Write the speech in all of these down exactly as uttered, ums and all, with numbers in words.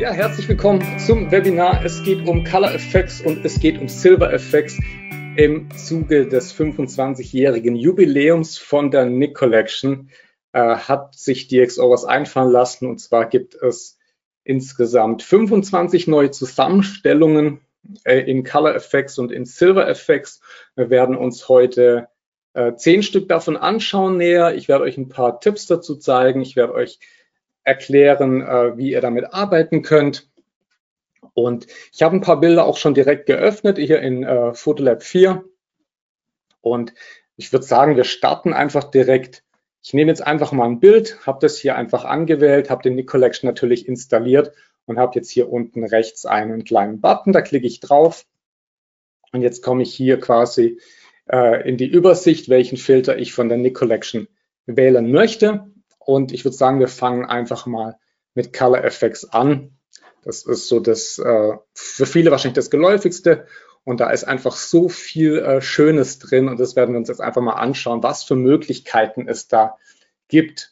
Ja, herzlich willkommen zum Webinar. Es geht um Color Effects und es geht um Silver Effects im Zuge des fünfundzwanzigjährigen Jubiläums von der Nik Collection. Äh, hat sich D X O was einfallen lassen, und zwar gibt es insgesamt fünfundzwanzig neue Zusammenstellungen äh, in Color Effects und in Silver Effects. Wir werden uns heute äh, zehn Stück davon anschauen näher. Ich werde euch ein paar Tipps dazu zeigen. Ich werde euch erklären, äh, wie ihr damit arbeiten könnt. Und ich habe ein paar Bilder auch schon direkt geöffnet, hier in äh, Photolab vier. Und ich würde sagen, wir starten einfach direkt. Ich nehme jetzt einfach mal ein Bild, habe das hier einfach angewählt, habe den Nik Collection natürlich installiert und habe jetzt hier unten rechts einen kleinen Button, da klicke ich drauf. Und jetzt komme ich hier quasi äh, in die Übersicht, welchen Filter ich von der Nik Collection wählen möchte. Und ich würde sagen, wir fangen einfach mal mit Color Effects an. Das ist so das äh, für viele wahrscheinlich das geläufigste. Und da ist einfach so viel äh, Schönes drin. Und das werden wir uns jetzt einfach mal anschauen, was für Möglichkeiten es da gibt.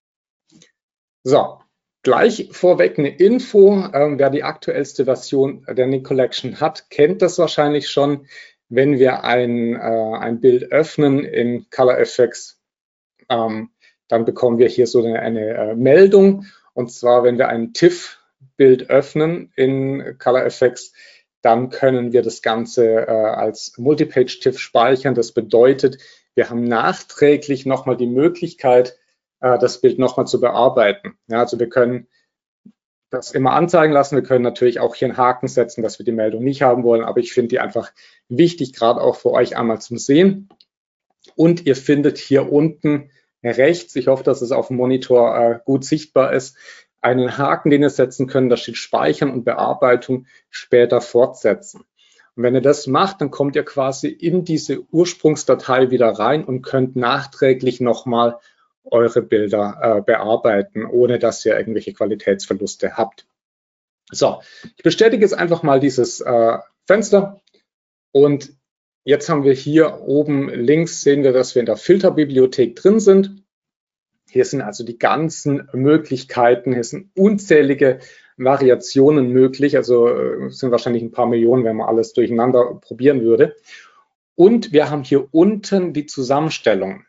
So, gleich vorweg eine Info. Ähm, wer die aktuellste Version der Nik Collection hat, kennt das wahrscheinlich schon. Wenn wir ein, äh, ein Bild öffnen in Color Effects, ähm, dann bekommen wir hier so eine, eine äh, Meldung. Und zwar, wenn wir ein TIFF-Bild öffnen in Color Effects, dann können wir das Ganze äh, als Multipage-TIFF speichern. Das bedeutet, wir haben nachträglich nochmal die Möglichkeit, äh, das Bild nochmal zu bearbeiten. Ja, also wir können das immer anzeigen lassen. Wir können natürlich auch hier einen Haken setzen, dass wir die Meldung nicht haben wollen. Aber ich finde die einfach wichtig, gerade auch für euch einmal zum Sehen. Und ihr findet hier unten rechts, ich hoffe, dass es auf dem Monitor äh, gut sichtbar ist, einen Haken, den ihr setzen könnt, da steht Speichern und Bearbeitung später fortsetzen. Und wenn ihr das macht, dann kommt ihr quasi in diese Ursprungsdatei wieder rein und könnt nachträglich nochmal eure Bilder äh, bearbeiten, ohne dass ihr irgendwelche Qualitätsverluste habt. So, ich bestätige jetzt einfach mal dieses äh, Fenster und jetzt haben wir hier oben links, sehen wir, dass wir in der Filterbibliothek drin sind. Hier sind also die ganzen Möglichkeiten, hier sind unzählige Variationen möglich, also es sind wahrscheinlich ein paar Millionen, wenn man alles durcheinander probieren würde. Und wir haben hier unten die Zusammenstellung.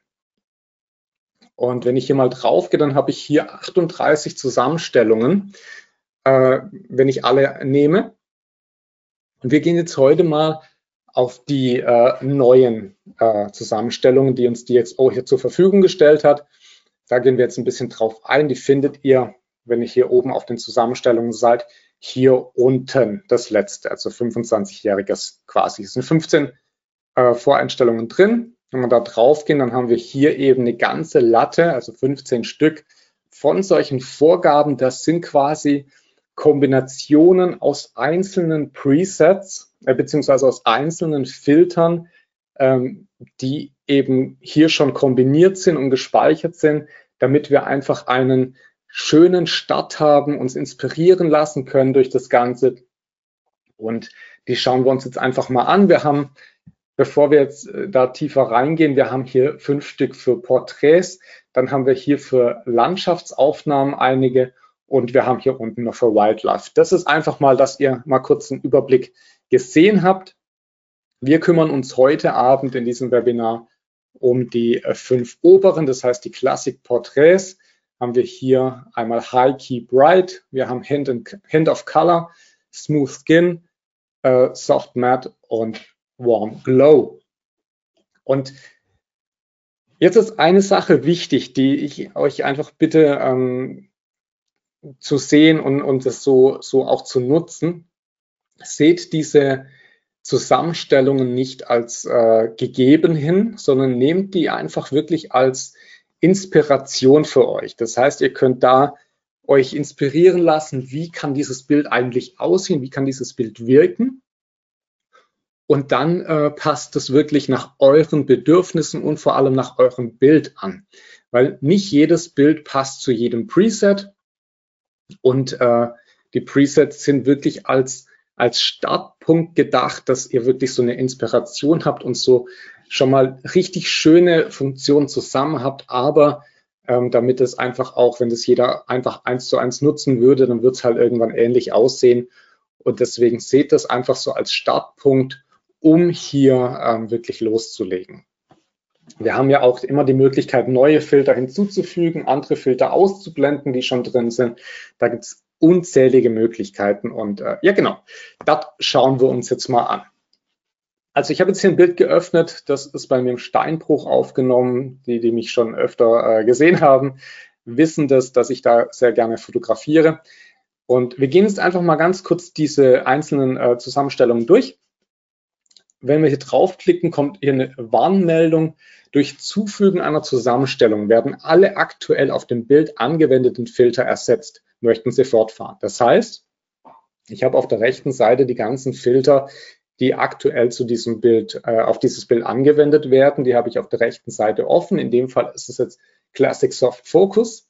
Und wenn ich hier mal drauf gehe, dann habe ich hier achtunddreißig Zusammenstellungen, äh, wenn ich alle nehme. Und wir gehen jetzt heute mal auf die äh, neuen äh, Zusammenstellungen, die uns D X O hier zur Verfügung gestellt hat. Da gehen wir jetzt ein bisschen drauf ein. Die findet ihr, wenn ihr hier oben auf den Zusammenstellungen seid, hier unten das letzte, also fünfundzwanzigjähriges quasi. Es sind fünfzehn äh, Voreinstellungen drin. Wenn wir da drauf gehen, dann haben wir hier eben eine ganze Latte, also fünfzehn Stück von solchen Vorgaben. Das sind quasi Kombinationen aus einzelnen Presets, äh, beziehungsweise aus einzelnen Filtern, ähm, die eben hier schon kombiniert sind und gespeichert sind, damit wir einfach einen schönen Start haben, uns inspirieren lassen können durch das Ganze. Und die schauen wir uns jetzt einfach mal an. Wir haben, bevor wir jetzt äh, da tiefer reingehen, wir haben hier fünf Stück für Porträts, dann haben wir hier für Landschaftsaufnahmen einige und wir haben hier unten noch für Wildlife. Das ist einfach mal, dass ihr mal kurz einen Überblick gesehen habt. Wir kümmern uns heute Abend in diesem Webinar um die äh, fünf oberen, das heißt die Classic Porträts. Haben wir hier einmal High Key Bright, wir haben Hint, and, Hint of Color, Smooth Skin, äh, Soft Matte und Warm Glow. Und jetzt ist eine Sache wichtig, die ich euch einfach bitte ähm, zu sehen und, und das so, so auch zu nutzen. Seht diese Zusammenstellungen nicht als äh, gegeben hin, sondern nehmt die einfach wirklich als Inspiration für euch. Das heißt, ihr könnt da euch inspirieren lassen, wie kann dieses Bild eigentlich aussehen, wie kann dieses Bild wirken. Und dann äh, passt es wirklich nach euren Bedürfnissen und vor allem nach eurem Bild an. Weil nicht jedes Bild passt zu jedem Preset. Und äh, die Presets sind wirklich als, als Startpunkt gedacht, dass ihr wirklich so eine Inspiration habt und so schon mal richtig schöne Funktionen zusammen habt, aber ähm, damit es einfach auch, wenn das jeder einfach eins zu eins nutzen würde, dann wird es halt irgendwann ähnlich aussehen. Und deswegen seht das einfach so als Startpunkt, um hier ähm, wirklich loszulegen. Wir haben ja auch immer die Möglichkeit, neue Filter hinzuzufügen, andere Filter auszublenden, die schon drin sind. Da gibt es unzählige Möglichkeiten. Und äh, ja, genau, das schauen wir uns jetzt mal an. Also ich habe jetzt hier ein Bild geöffnet, das ist bei mir im Steinbruch aufgenommen. Die, die mich schon öfter äh, gesehen haben, wissen das, dass ich da sehr gerne fotografiere. Und wir gehen jetzt einfach mal ganz kurz diese einzelnen äh, Zusammenstellungen durch. Wenn wir hier draufklicken, kommt hier eine Warnmeldung. Durch Zufügen einer Zusammenstellung werden alle aktuell auf dem Bild angewendeten Filter ersetzt. Möchten Sie fortfahren? Das heißt, ich habe auf der rechten Seite die ganzen Filter, die aktuell zu diesem Bild, äh, auf dieses Bild angewendet werden. Die habe ich auf der rechten Seite offen. In dem Fall ist es jetzt Classic Soft Focus.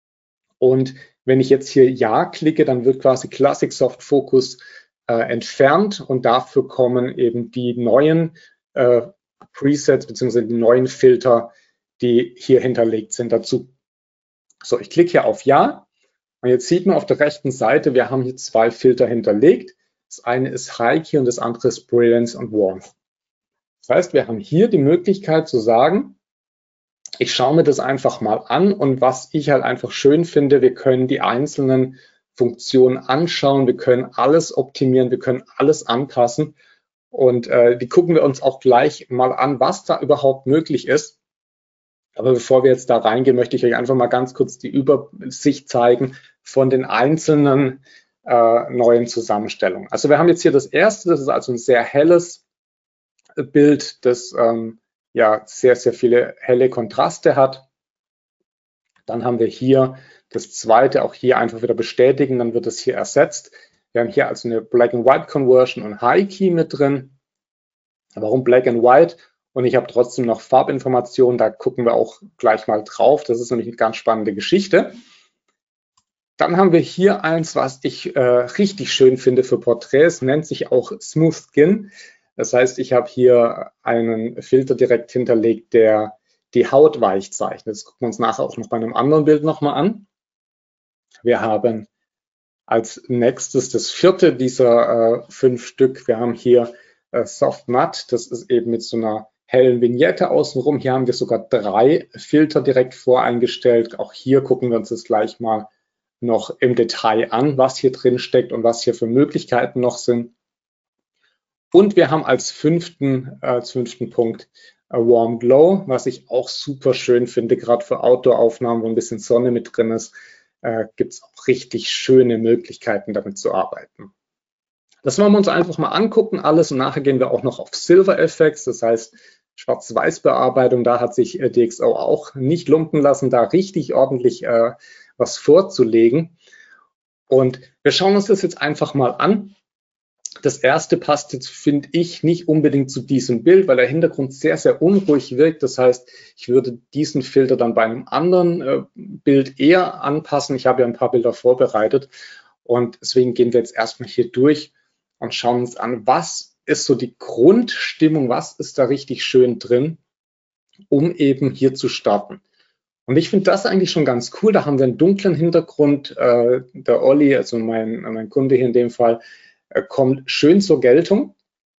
Und wenn ich jetzt hier Ja klicke, dann wird quasi Classic Soft Focus äh, entfernt und dafür kommen eben die neuen äh, Presets bzw. die neuen Filter, die hier hinterlegt sind, dazu. So, ich klicke hier auf Ja und jetzt sieht man auf der rechten Seite, wir haben hier zwei Filter hinterlegt. Das eine ist High Key und das andere ist Brilliance und Warmth. Das heißt, wir haben hier die Möglichkeit zu sagen, ich schaue mir das einfach mal an und was ich halt einfach schön finde, wir können die einzelnen Funktionen anschauen, wir können alles optimieren, wir können alles anpassen und äh, die gucken wir uns auch gleich mal an, was da überhaupt möglich ist. Aber bevor wir jetzt da reingehen, möchte ich euch einfach mal ganz kurz die Übersicht zeigen von den einzelnen äh, neuen Zusammenstellungen. Also wir haben jetzt hier das erste, das ist also ein sehr helles Bild, das ähm, ja sehr, sehr viele helle Kontraste hat. Dann haben wir hier das zweite, auch hier einfach wieder bestätigen, dann wird es hier ersetzt. Wir haben hier also eine Black and White Conversion und High Key mit drin. Warum Black and White? Und ich habe trotzdem noch Farbinformationen, da gucken wir auch gleich mal drauf. Das ist nämlich eine ganz spannende Geschichte. Dann haben wir hier eins, was ich äh, richtig schön finde für Porträts, nennt sich auch Smooth Skin. Das heißt, ich habe hier einen Filter direkt hinterlegt, der die Haut weich zeichnet. Das gucken wir uns nachher auch noch bei einem anderen Bild nochmal an. Wir haben als nächstes das vierte dieser äh, fünf Stück. Wir haben hier äh, Soft Matte. Das ist eben mit so einer hellen Vignette außenrum. Hier haben wir sogar drei Filter direkt voreingestellt. Auch hier gucken wir uns das gleich mal noch im Detail an, was hier drin steckt und was hier für Möglichkeiten noch sind. Und wir haben als fünften, äh, als fünften Punkt A Warm Glow, was ich auch super schön finde, gerade für Outdoor-Aufnahmen, wo ein bisschen Sonne mit drin ist, äh, gibt es auch richtig schöne Möglichkeiten, damit zu arbeiten. Das wollen wir uns einfach mal angucken, alles, und nachher gehen wir auch noch auf Silver Effects, das heißt Schwarz-Weiß-Bearbeitung. Da hat sich äh, D X O auch nicht lumpen lassen, da richtig ordentlich äh, was vorzulegen. Und wir schauen uns das jetzt einfach mal an. Das erste passt jetzt, finde ich, nicht unbedingt zu diesem Bild, weil der Hintergrund sehr, sehr unruhig wirkt. Das heißt, ich würde diesen Filter dann bei einem anderen äh, Bild eher anpassen. Ich habe ja ein paar Bilder vorbereitet und deswegen gehen wir jetzt erstmal hier durch und schauen uns an, was ist so die Grundstimmung, was ist da richtig schön drin, um eben hier zu starten. Und ich finde das eigentlich schon ganz cool. Da haben wir einen dunklen Hintergrund. Äh, der Olli, also mein, mein Kunde hier in dem Fall, kommt schön zur Geltung.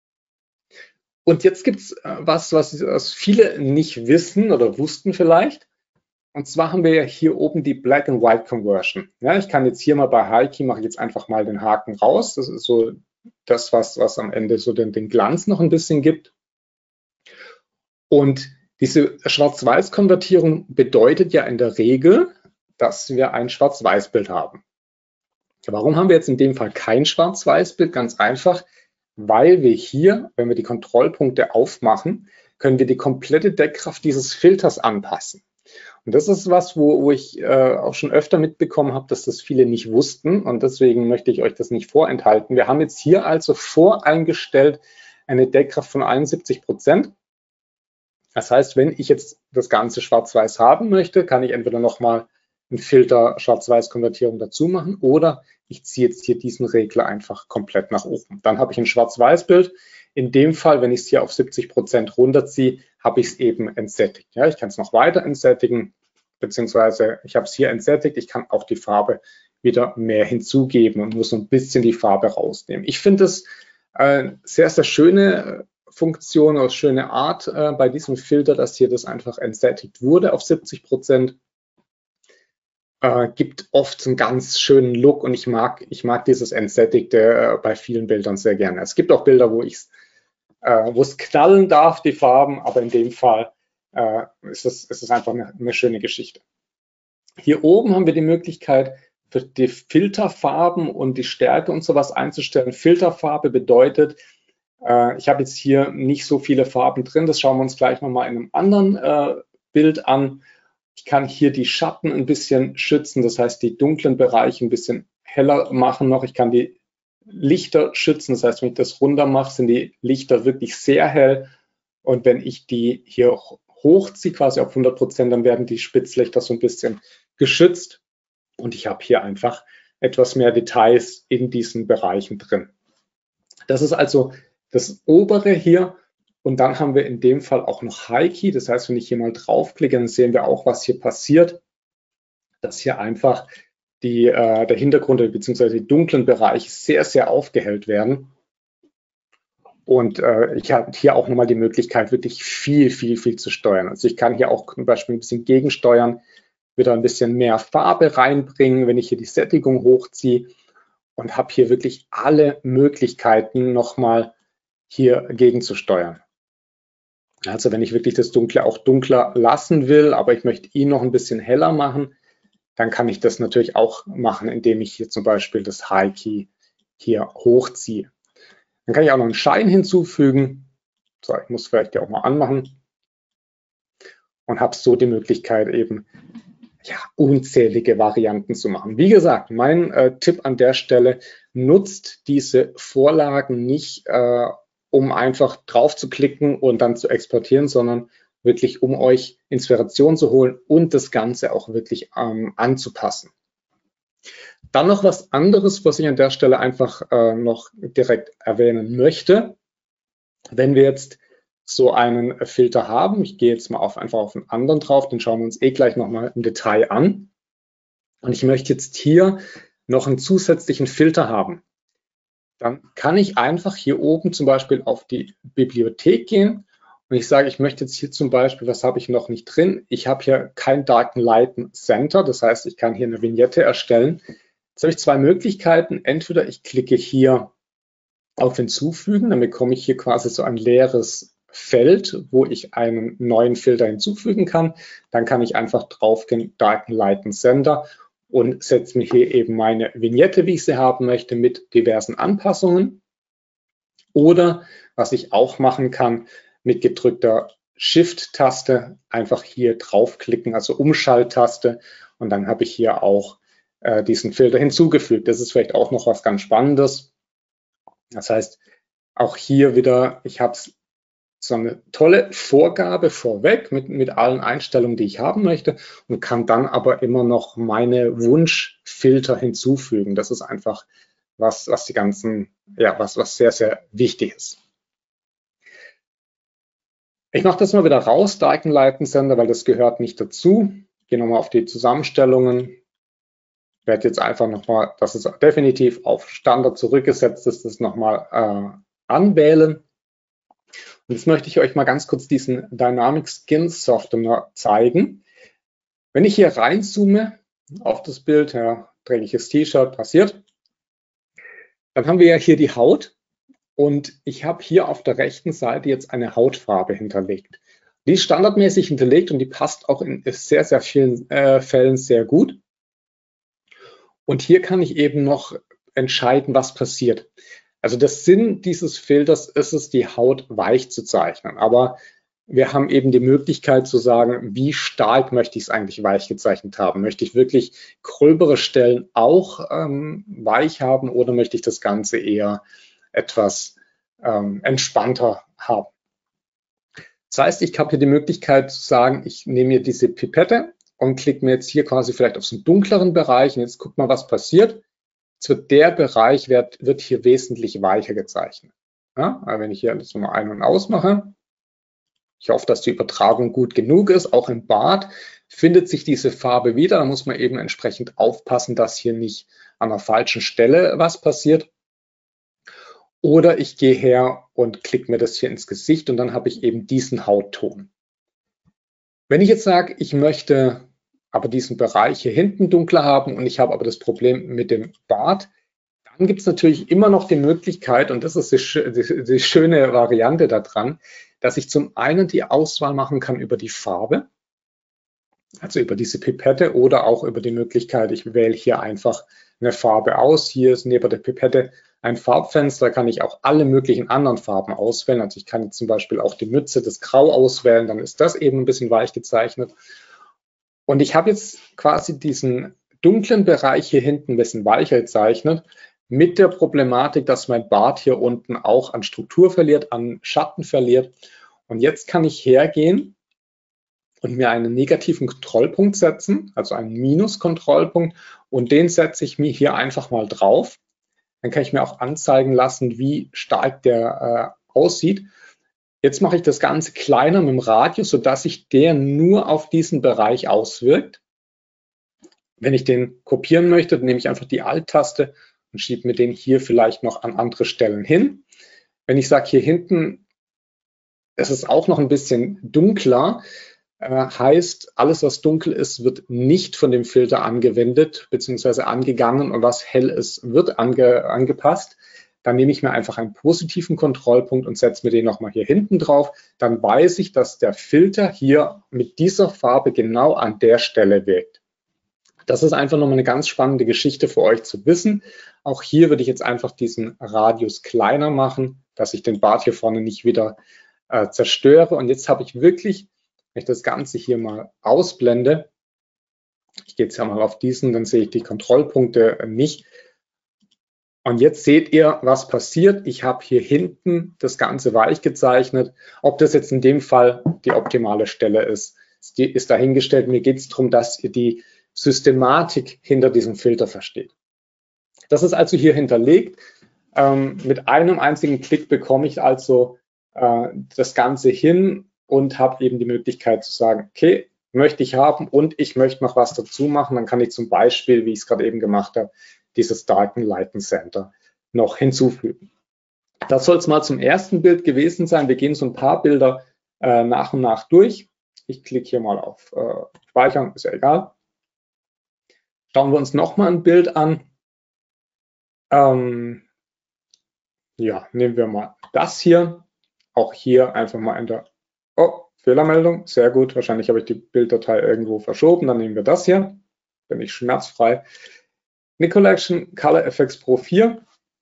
Und jetzt gibt es was, was, was viele nicht wissen oder wussten vielleicht. Und zwar haben wir ja hier oben die Black and White Conversion. Ja, ich kann jetzt hier mal bei High Key, mache ich jetzt einfach mal den Haken raus. Das ist so das, was, was am Ende so den, den Glanz noch ein bisschen gibt. Und diese Schwarz-Weiß-Konvertierung bedeutet ja in der Regel, dass wir ein Schwarz-Weiß-Bild haben. Warum haben wir jetzt in dem Fall kein Schwarz-Weiß-Bild? Ganz einfach, weil wir hier, wenn wir die Kontrollpunkte aufmachen, können wir die komplette Deckkraft dieses Filters anpassen. Und das ist was, wo, wo ich äh, auch schon öfter mitbekommen habe, dass das viele nicht wussten, und deswegen möchte ich euch das nicht vorenthalten. Wir haben jetzt hier also voreingestellt eine Deckkraft von einundsiebzig Prozent. Das heißt, wenn ich jetzt das Ganze schwarz-weiß haben möchte, kann ich entweder nochmal einen Filter Schwarz-Weiß-Konvertierung dazu machen oder ich ziehe jetzt hier diesen Regler einfach komplett nach oben. Dann habe ich ein Schwarz-Weiß-Bild. In dem Fall, wenn ich es hier auf siebzig Prozent runterziehe, habe ich es eben entsättigt. Ja, ich kann es noch weiter entsättigen. beziehungsweise ich habe es hier entsättigt, ich kann auch die Farbe wieder mehr hinzugeben und muss so ein bisschen die Farbe rausnehmen. Ich finde es äh, sehr, sehr schöne Funktion oder schöne Art äh, bei diesem Filter, dass hier das einfach entsättigt wurde auf siebzig Prozent. Äh, gibt oft einen ganz schönen Look und ich mag, ich mag dieses Entsättigte äh, bei vielen Bildern sehr gerne. Es gibt auch Bilder, wo ich äh, wo es knallen darf, die Farben, aber in dem Fall äh, ist, es, ist es einfach eine, eine schöne Geschichte. Hier oben haben wir die Möglichkeit, für die Filterfarben und die Stärke und sowas einzustellen. Filterfarbe bedeutet, äh, ich habe jetzt hier nicht so viele Farben drin, das schauen wir uns gleich nochmal in einem anderen äh, Bild an. Ich kann hier die Schatten ein bisschen schützen, das heißt die dunklen Bereiche ein bisschen heller machen noch. Ich kann die Lichter schützen, das heißt, wenn ich das runter mache, sind die Lichter wirklich sehr hell. Und wenn ich die hier hochziehe, quasi auf hundert Prozent, dann werden die Spitzlichter so ein bisschen geschützt. Und ich habe hier einfach etwas mehr Details in diesen Bereichen drin. Das ist also das obere hier. Und dann haben wir in dem Fall auch noch High Key. Das heißt, wenn ich hier mal draufklicke, dann sehen wir auch, was hier passiert. Dass hier einfach die, äh, der Hintergrund bzw. die dunklen Bereiche sehr, sehr aufgehellt werden. Und äh, ich habe hier auch nochmal die Möglichkeit, wirklich viel, viel, viel zu steuern. Also ich kann hier auch zum Beispiel ein bisschen gegensteuern, wieder ein bisschen mehr Farbe reinbringen, wenn ich hier die Sättigung hochziehe und habe hier wirklich alle Möglichkeiten nochmal hier gegenzusteuern. Also wenn ich wirklich das Dunkle auch dunkler lassen will, aber ich möchte ihn noch ein bisschen heller machen, dann kann ich das natürlich auch machen, indem ich hier zum Beispiel das High Key hier hochziehe. Dann kann ich auch noch einen Schein hinzufügen. So, ich muss vielleicht ja auch mal anmachen und habe so die Möglichkeit eben ja, unzählige Varianten zu machen. Wie gesagt, mein äh, Tipp an der Stelle, nutzt diese Vorlagen nicht, äh, um einfach drauf zu klicken und dann zu exportieren, sondern wirklich, um euch Inspiration zu holen und das Ganze auch wirklich ähm, anzupassen. Dann noch was anderes, was ich an der Stelle einfach äh, noch direkt erwähnen möchte. Wenn wir jetzt so einen Filter haben, ich gehe jetzt mal auf, einfach auf einen anderen drauf, den schauen wir uns eh gleich nochmal im Detail an. Und ich möchte jetzt hier noch einen zusätzlichen Filter haben. Dann kann ich einfach hier oben zum Beispiel auf die Bibliothek gehen und ich sage, ich möchte jetzt hier zum Beispiel, was habe ich noch nicht drin? Ich habe hier kein Darken Lighten Center, das heißt, ich kann hier eine Vignette erstellen. Jetzt habe ich zwei Möglichkeiten. Entweder ich klicke hier auf Hinzufügen, dann bekomme ich hier quasi so ein leeres Feld, wo ich einen neuen Filter hinzufügen kann. Dann kann ich einfach draufgehen, Darken Lighten Center und setze mir hier eben meine Vignette, wie ich sie haben möchte, mit diversen Anpassungen. Oder was ich auch machen kann, mit gedrückter Shift-Taste einfach hier draufklicken, also Umschalttaste. Und dann habe ich hier auch äh, diesen Filter hinzugefügt. Das ist vielleicht auch noch was ganz Spannendes. Das heißt, auch hier wieder, ich habe so eine tolle Vorgabe vorweg mit, mit allen Einstellungen, die ich haben möchte und kann dann aber immer noch meine Wunschfilter hinzufügen. Das ist einfach was, was die ganzen, ja, was, was sehr, sehr wichtig ist. Ich mache das mal wieder raus, Darken Lighten Center, weil das gehört nicht dazu. Gehe nochmal auf die Zusammenstellungen. Ich werde jetzt einfach nochmal, dass es definitiv auf Standard zurückgesetzt ist, das nochmal äh, anwählen. Und jetzt möchte ich euch mal ganz kurz diesen Dynamic Skin Softener zeigen. Wenn ich hier reinzoome auf das Bild, ja, dreckiges T-Shirt passiert, dann haben wir ja hier die Haut und ich habe hier auf der rechten Seite jetzt eine Hautfarbe hinterlegt. Die ist standardmäßig hinterlegt und die passt auch in sehr, sehr vielen äh, Fällen sehr gut. Und hier kann ich eben noch entscheiden, was passiert. Also der Sinn dieses Filters ist es, die Haut weich zu zeichnen. Aber wir haben eben die Möglichkeit zu sagen, wie stark möchte ich es eigentlich weich gezeichnet haben? Möchte ich wirklich gröbere Stellen auch ähm, weich haben oder möchte ich das Ganze eher etwas ähm, entspannter haben? Das heißt, ich habe hier die Möglichkeit zu sagen, ich nehme mir diese Pipette und klicke mir jetzt hier quasi vielleicht auf so einen dunkleren Bereich und jetzt guck mal, was passiert. Jetzt wird der Bereich wird, wird hier wesentlich weicher gezeichnet. Ja, also wenn ich hier das nochmal ein- und ausmache, ich hoffe, dass die Übertragung gut genug ist, auch im Bad. findet sich diese Farbe wieder. Da muss man eben entsprechend aufpassen, dass hier nicht an der falschen Stelle was passiert. Oder ich gehe her und klicke mir das hier ins Gesicht und dann habe ich eben diesen Hautton. Wenn ich jetzt sage, ich möchte aber diesen Bereich hier hinten dunkler haben und ich habe aber das Problem mit dem Bart, dann gibt es natürlich immer noch die Möglichkeit, und das ist die, die, die schöne Variante daran, dass ich zum einen die Auswahl machen kann über die Farbe, also über diese Pipette oder auch über die Möglichkeit, ich wähle hier einfach eine Farbe aus. Hier ist neben der Pipette ein Farbfenster, da kann ich auch alle möglichen anderen Farben auswählen. Also ich kann jetzt zum Beispiel auch die Mütze, das Grau auswählen, dann ist das eben ein bisschen weich gezeichnet. Und ich habe jetzt quasi diesen dunklen Bereich hier hinten ein bisschen weicher gezeichnet, mit der Problematik, dass mein Bart hier unten auch an Struktur verliert, an Schatten verliert. Und jetzt kann ich hergehen und mir einen negativen Kontrollpunkt setzen, also einen Minus-Kontrollpunkt, und den setze ich mir hier einfach mal drauf. Dann kann ich mir auch anzeigen lassen, wie stark der äh, aussieht. Jetzt mache ich das Ganze kleiner mit dem Radius, sodass sich der nur auf diesen Bereich auswirkt. Wenn ich den kopieren möchte, dann nehme ich einfach die Alt-Taste und schiebe mir den hier vielleicht noch an andere Stellen hin. Wenn ich sage, hier hinten, es ist auch noch ein bisschen dunkler, äh, heißt, alles, was dunkel ist, wird nicht von dem Filter angewendet bzw. angegangen, und was hell ist, wird ange, angepasst. Dann nehme ich mir einfach einen positiven Kontrollpunkt und setze mir den nochmal hier hinten drauf. Dann weiß ich, dass der Filter hier mit dieser Farbe genau an der Stelle wirkt. Das ist einfach nochmal eine ganz spannende Geschichte für euch zu wissen. Auch hier würde ich jetzt einfach diesen Radius kleiner machen, dass ich den Bart hier vorne nicht wieder äh, zerstöre. Und jetzt habe ich wirklich, wenn ich das Ganze hier mal ausblende, ich gehe jetzt ja mal auf diesen, dann sehe ich die Kontrollpunkte nicht. Und jetzt seht ihr, was passiert. Ich habe hier hinten das Ganze weich gezeichnet. Ob das jetzt in dem Fall die optimale Stelle ist, ist dahingestellt. Mir geht es darum, dass ihr die Systematik hinter diesem Filter versteht. Das ist also hier hinterlegt. Ähm, mit einem einzigen Klick bekomme ich also äh, das Ganze hin und habe eben die Möglichkeit zu sagen, okay, möchte ich haben und ich möchte noch was dazu machen. Dann kann ich zum Beispiel, wie ich es gerade eben gemacht habe, dieses Darken Lighten Center noch hinzufügen. Das soll es mal zum ersten Bild gewesen sein. Wir gehen so ein paar Bilder äh, nach und nach durch. Ich klicke hier mal auf äh, Speichern, ist ja egal. Schauen wir uns nochmal ein Bild an. Ähm, ja, nehmen wir mal das hier. Auch hier einfach mal in der oh, Fehlermeldung. Sehr gut. Wahrscheinlich habe ich die Bilddatei irgendwo verschoben. Dann nehmen wir das hier. Bin ich schmerzfrei. Nicollection Color Efex Pro vier.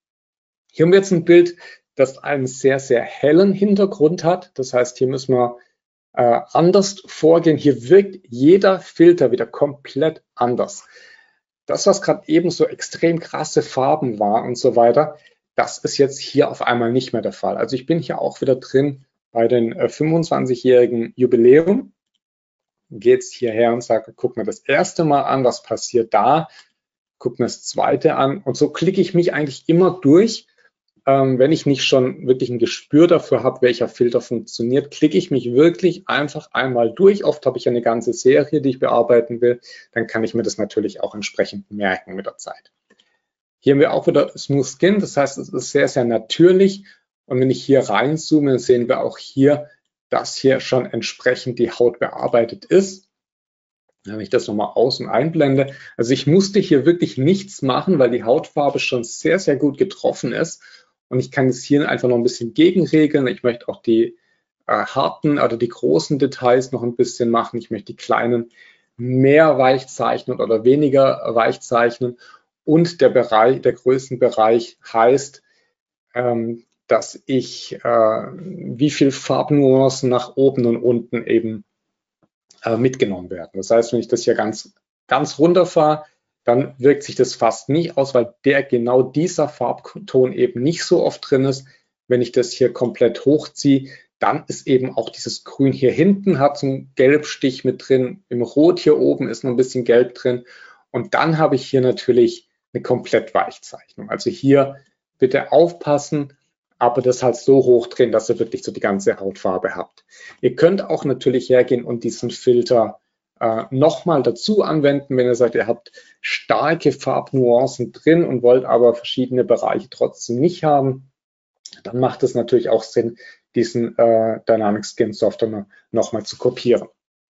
Hier haben wir jetzt ein Bild, das einen sehr, sehr hellen Hintergrund hat. Das heißt, hier müssen wir äh, anders vorgehen. Hier wirkt jeder Filter wieder komplett anders. Das, was gerade eben so extrem krasse Farben war und so weiter, das ist jetzt hier auf einmal nicht mehr der Fall. Also ich bin hier auch wieder drin bei den äh, fünfundzwanzigjährigen Jubiläum. Gehe jetzt hierher und sage, guck mir das erste Mal an, was passiert da. Guck mir das zweite an. Und so klicke ich mich eigentlich immer durch. Ähm, wenn ich nicht schon wirklich ein Gespür dafür habe, welcher Filter funktioniert, klicke ich mich wirklich einfach einmal durch. Oft habe ich eine ganze Serie, die ich bearbeiten will. Dann kann ich mir das natürlich auch entsprechend merken mit der Zeit. Hier haben wir auch wieder Smooth Skin. Das heißt, es ist sehr, sehr natürlich. Und wenn ich hier reinzoome, sehen wir auch hier, dass hier schon entsprechend die Haut bearbeitet ist. Wenn ich das nochmal aus- und einblende. Also ich musste hier wirklich nichts machen, weil die Hautfarbe schon sehr, sehr gut getroffen ist. Und ich kann es hier einfach noch ein bisschen gegenregeln. Ich möchte auch die äh, harten oder die großen Details noch ein bisschen machen. Ich möchte die kleinen mehr weich zeichnen oder weniger weich zeichnen. Und der Bereich, der Größenbereich heißt, ähm, dass ich äh, wie viel Farbnuancen nach oben und unten eben mitgenommen werden. Das heißt, wenn ich das hier ganz, ganz runterfahre, dann wirkt sich das fast nicht aus, weil der genau dieser Farbton eben nicht so oft drin ist. Wenn ich das hier komplett hochziehe, dann ist eben auch dieses Grün hier hinten, hat so einen Gelbstich mit drin. Im Rot hier oben ist noch ein bisschen Gelb drin. Und dann habe ich hier natürlich eine komplett Weichzeichnung. Also hier bitte aufpassen, aber das halt so hoch drehen, dass ihr wirklich so die ganze Hautfarbe habt. Ihr könnt auch natürlich hergehen und diesen Filter äh, nochmal dazu anwenden, wenn ihr sagt, ihr habt starke Farbnuancen drin und wollt aber verschiedene Bereiche trotzdem nicht haben, dann macht es natürlich auch Sinn, diesen äh, Dynamic Skin Softener nochmal zu kopieren.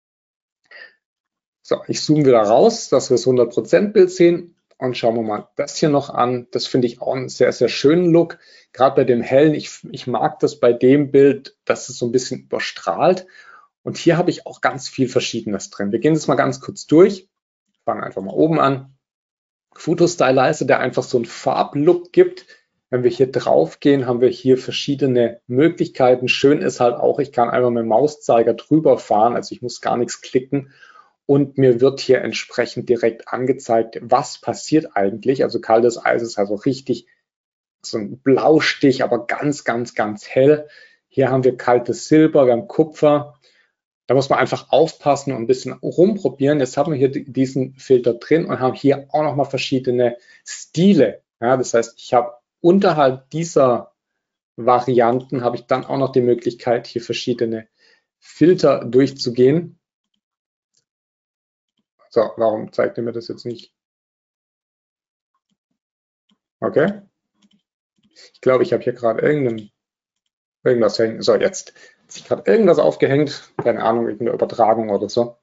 So, ich zoome wieder raus, dass wir das hundert Prozent Bild sehen und schauen wir mal das hier noch an. Das finde ich auch einen sehr, sehr schönen Look. Gerade bei dem hellen, ich, ich mag das bei dem Bild, dass es so ein bisschen überstrahlt. Und hier habe ich auch ganz viel Verschiedenes drin. Wir gehen das mal ganz kurz durch. Fangen einfach mal oben an. Photostylizer, der einfach so einen Farblook gibt. Wenn wir hier drauf gehen, haben wir hier verschiedene Möglichkeiten. Schön ist halt auch, ich kann einfach mit dem Mauszeiger drüber fahren, also ich muss gar nichts klicken. Und mir wird hier entsprechend direkt angezeigt, was passiert eigentlich. Also kaltes Eis ist also richtig so ein Blaustich, aber ganz, ganz, ganz hell. Hier haben wir kaltes Silber, wir haben Kupfer. Da muss man einfach aufpassen und ein bisschen rumprobieren. Jetzt haben wir hier diesen Filter drin und haben hier auch nochmal verschiedene Stile. Ja, das heißt, ich habe unterhalb dieser Varianten habe ich dann auch noch die Möglichkeit, hier verschiedene Filter durchzugehen. So, warum zeigt ihr mir das jetzt nicht? Okay. Ich glaube, ich habe hier gerade irgendein, irgendwas hängen. So, jetzt hat sich gerade irgendwas aufgehängt. Keine Ahnung, irgendeine Übertragung oder so.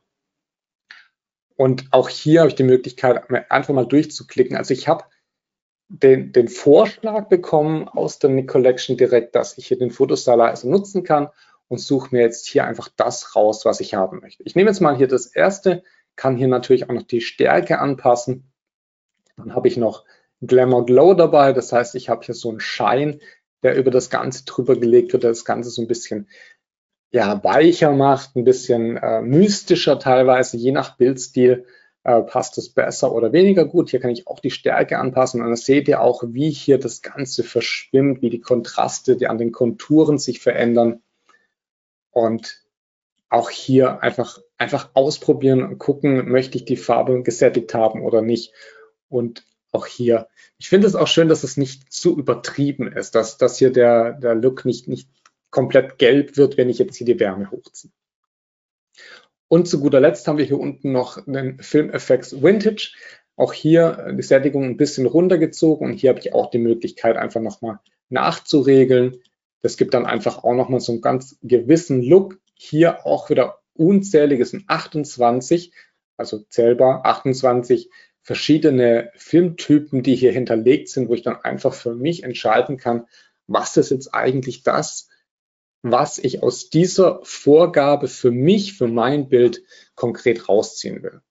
Und auch hier habe ich die Möglichkeit, einfach mal durchzuklicken. Also ich habe den, den Vorschlag bekommen aus der Nik Collection direkt, dass ich hier den Photostylizer nutzen kann und suche mir jetzt hier einfach das raus, was ich haben möchte. Ich nehme jetzt mal hier das erste, kann hier natürlich auch noch die Stärke anpassen. Dann habe ich noch Glamour Glow dabei, das heißt, ich habe hier so einen Schein, der über das Ganze drüber gelegt wird, der das Ganze so ein bisschen ja, weicher macht, ein bisschen äh, mystischer teilweise, je nach Bildstil äh, passt es besser oder weniger gut. Hier kann ich auch die Stärke anpassen und dann seht ihr auch, wie hier das Ganze verschwimmt, wie die Kontraste, die an den Konturen sich verändern. Und auch hier einfach, einfach ausprobieren und gucken, möchte ich die Farbe gesättigt haben oder nicht. Und auch hier, ich finde es auch schön, dass es nicht zu übertrieben ist, dass, dass hier der, der Look nicht, nicht komplett gelb wird, wenn ich jetzt hier die Wärme hochziehe. Und zu guter Letzt haben wir hier unten noch den Film Effects Vintage. Auch hier die Sättigung ein bisschen runtergezogen und hier habe ich auch die Möglichkeit, einfach nochmal nachzuregeln. Das gibt dann einfach auch nochmal so einen ganz gewissen Look. Hier auch wieder unzählige, sind achtundzwanzig, also zählbar achtundzwanzig verschiedene Filmtypen, die hier hinterlegt sind, wo ich dann einfach für mich entscheiden kann, was ist jetzt eigentlich das, was ich aus dieser Vorgabe für mich, für mein Bild konkret rausziehen will.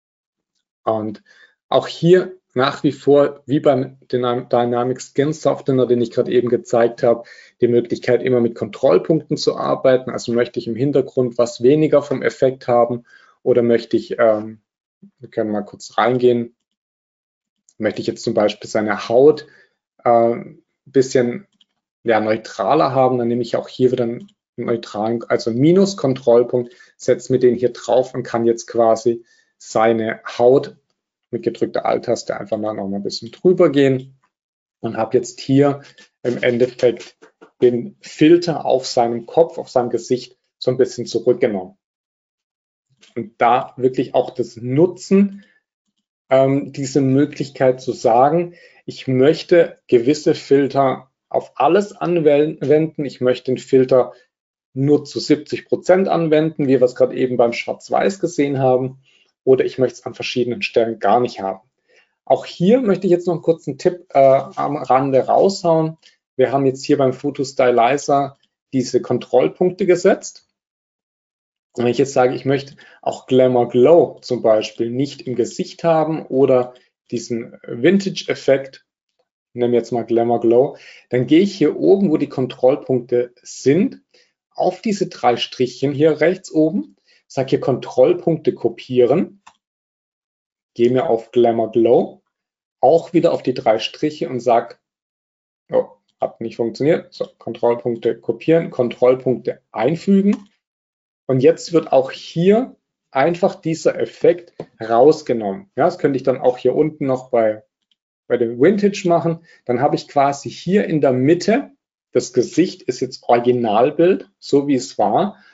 Und auch hier nach wie vor, wie beim Dynamic Skin Softener, den ich gerade eben gezeigt habe, die Möglichkeit, immer mit Kontrollpunkten zu arbeiten. Also möchte ich im Hintergrund was weniger vom Effekt haben oder möchte ich, ähm, wir können mal kurz reingehen, möchte ich jetzt zum Beispiel seine Haut äh, ein bisschen ja, neutraler haben, dann nehme ich auch hier wieder einen neutralen, also einen Minus-Kontrollpunkt, setze mir den hier drauf und kann jetzt quasi seine Haut mit gedrückter Alt-Taste einfach mal noch mal ein bisschen drüber gehen und habe jetzt hier im Endeffekt den Filter auf seinem Kopf, auf seinem Gesicht so ein bisschen zurückgenommen. Und da wirklich auch das Nutzen, ähm, diese Möglichkeit zu sagen, ich möchte gewisse Filter auf alles anwenden. Ich möchte den Filter nur zu siebzig Prozent anwenden, wie wir es gerade eben beim Schwarz-Weiß gesehen haben, oder ich möchte es an verschiedenen Stellen gar nicht haben. Auch hier möchte ich jetzt noch einen kurzen Tipp äh, am Rande raushauen. Wir haben jetzt hier beim Photostylizer diese Kontrollpunkte gesetzt. Und wenn ich jetzt sage, ich möchte auch Glamour Glow zum Beispiel nicht im Gesicht haben oder diesen Vintage-Effekt, nehmen jetzt mal Glamour Glow, dann gehe ich hier oben, wo die Kontrollpunkte sind, auf diese drei Strichchen hier rechts oben, sage hier Kontrollpunkte kopieren, gehe mir auf Glamour Glow, auch wieder auf die drei Striche und sage, oh, hat nicht funktioniert, so, Kontrollpunkte kopieren, Kontrollpunkte einfügen und jetzt wird auch hier einfach dieser Effekt rausgenommen. Ja, das könnte ich dann auch hier unten noch bei bei dem Vintage machen, dann habe ich quasi hier in der Mitte, das Gesicht ist jetzt Originalbild, so wie es war.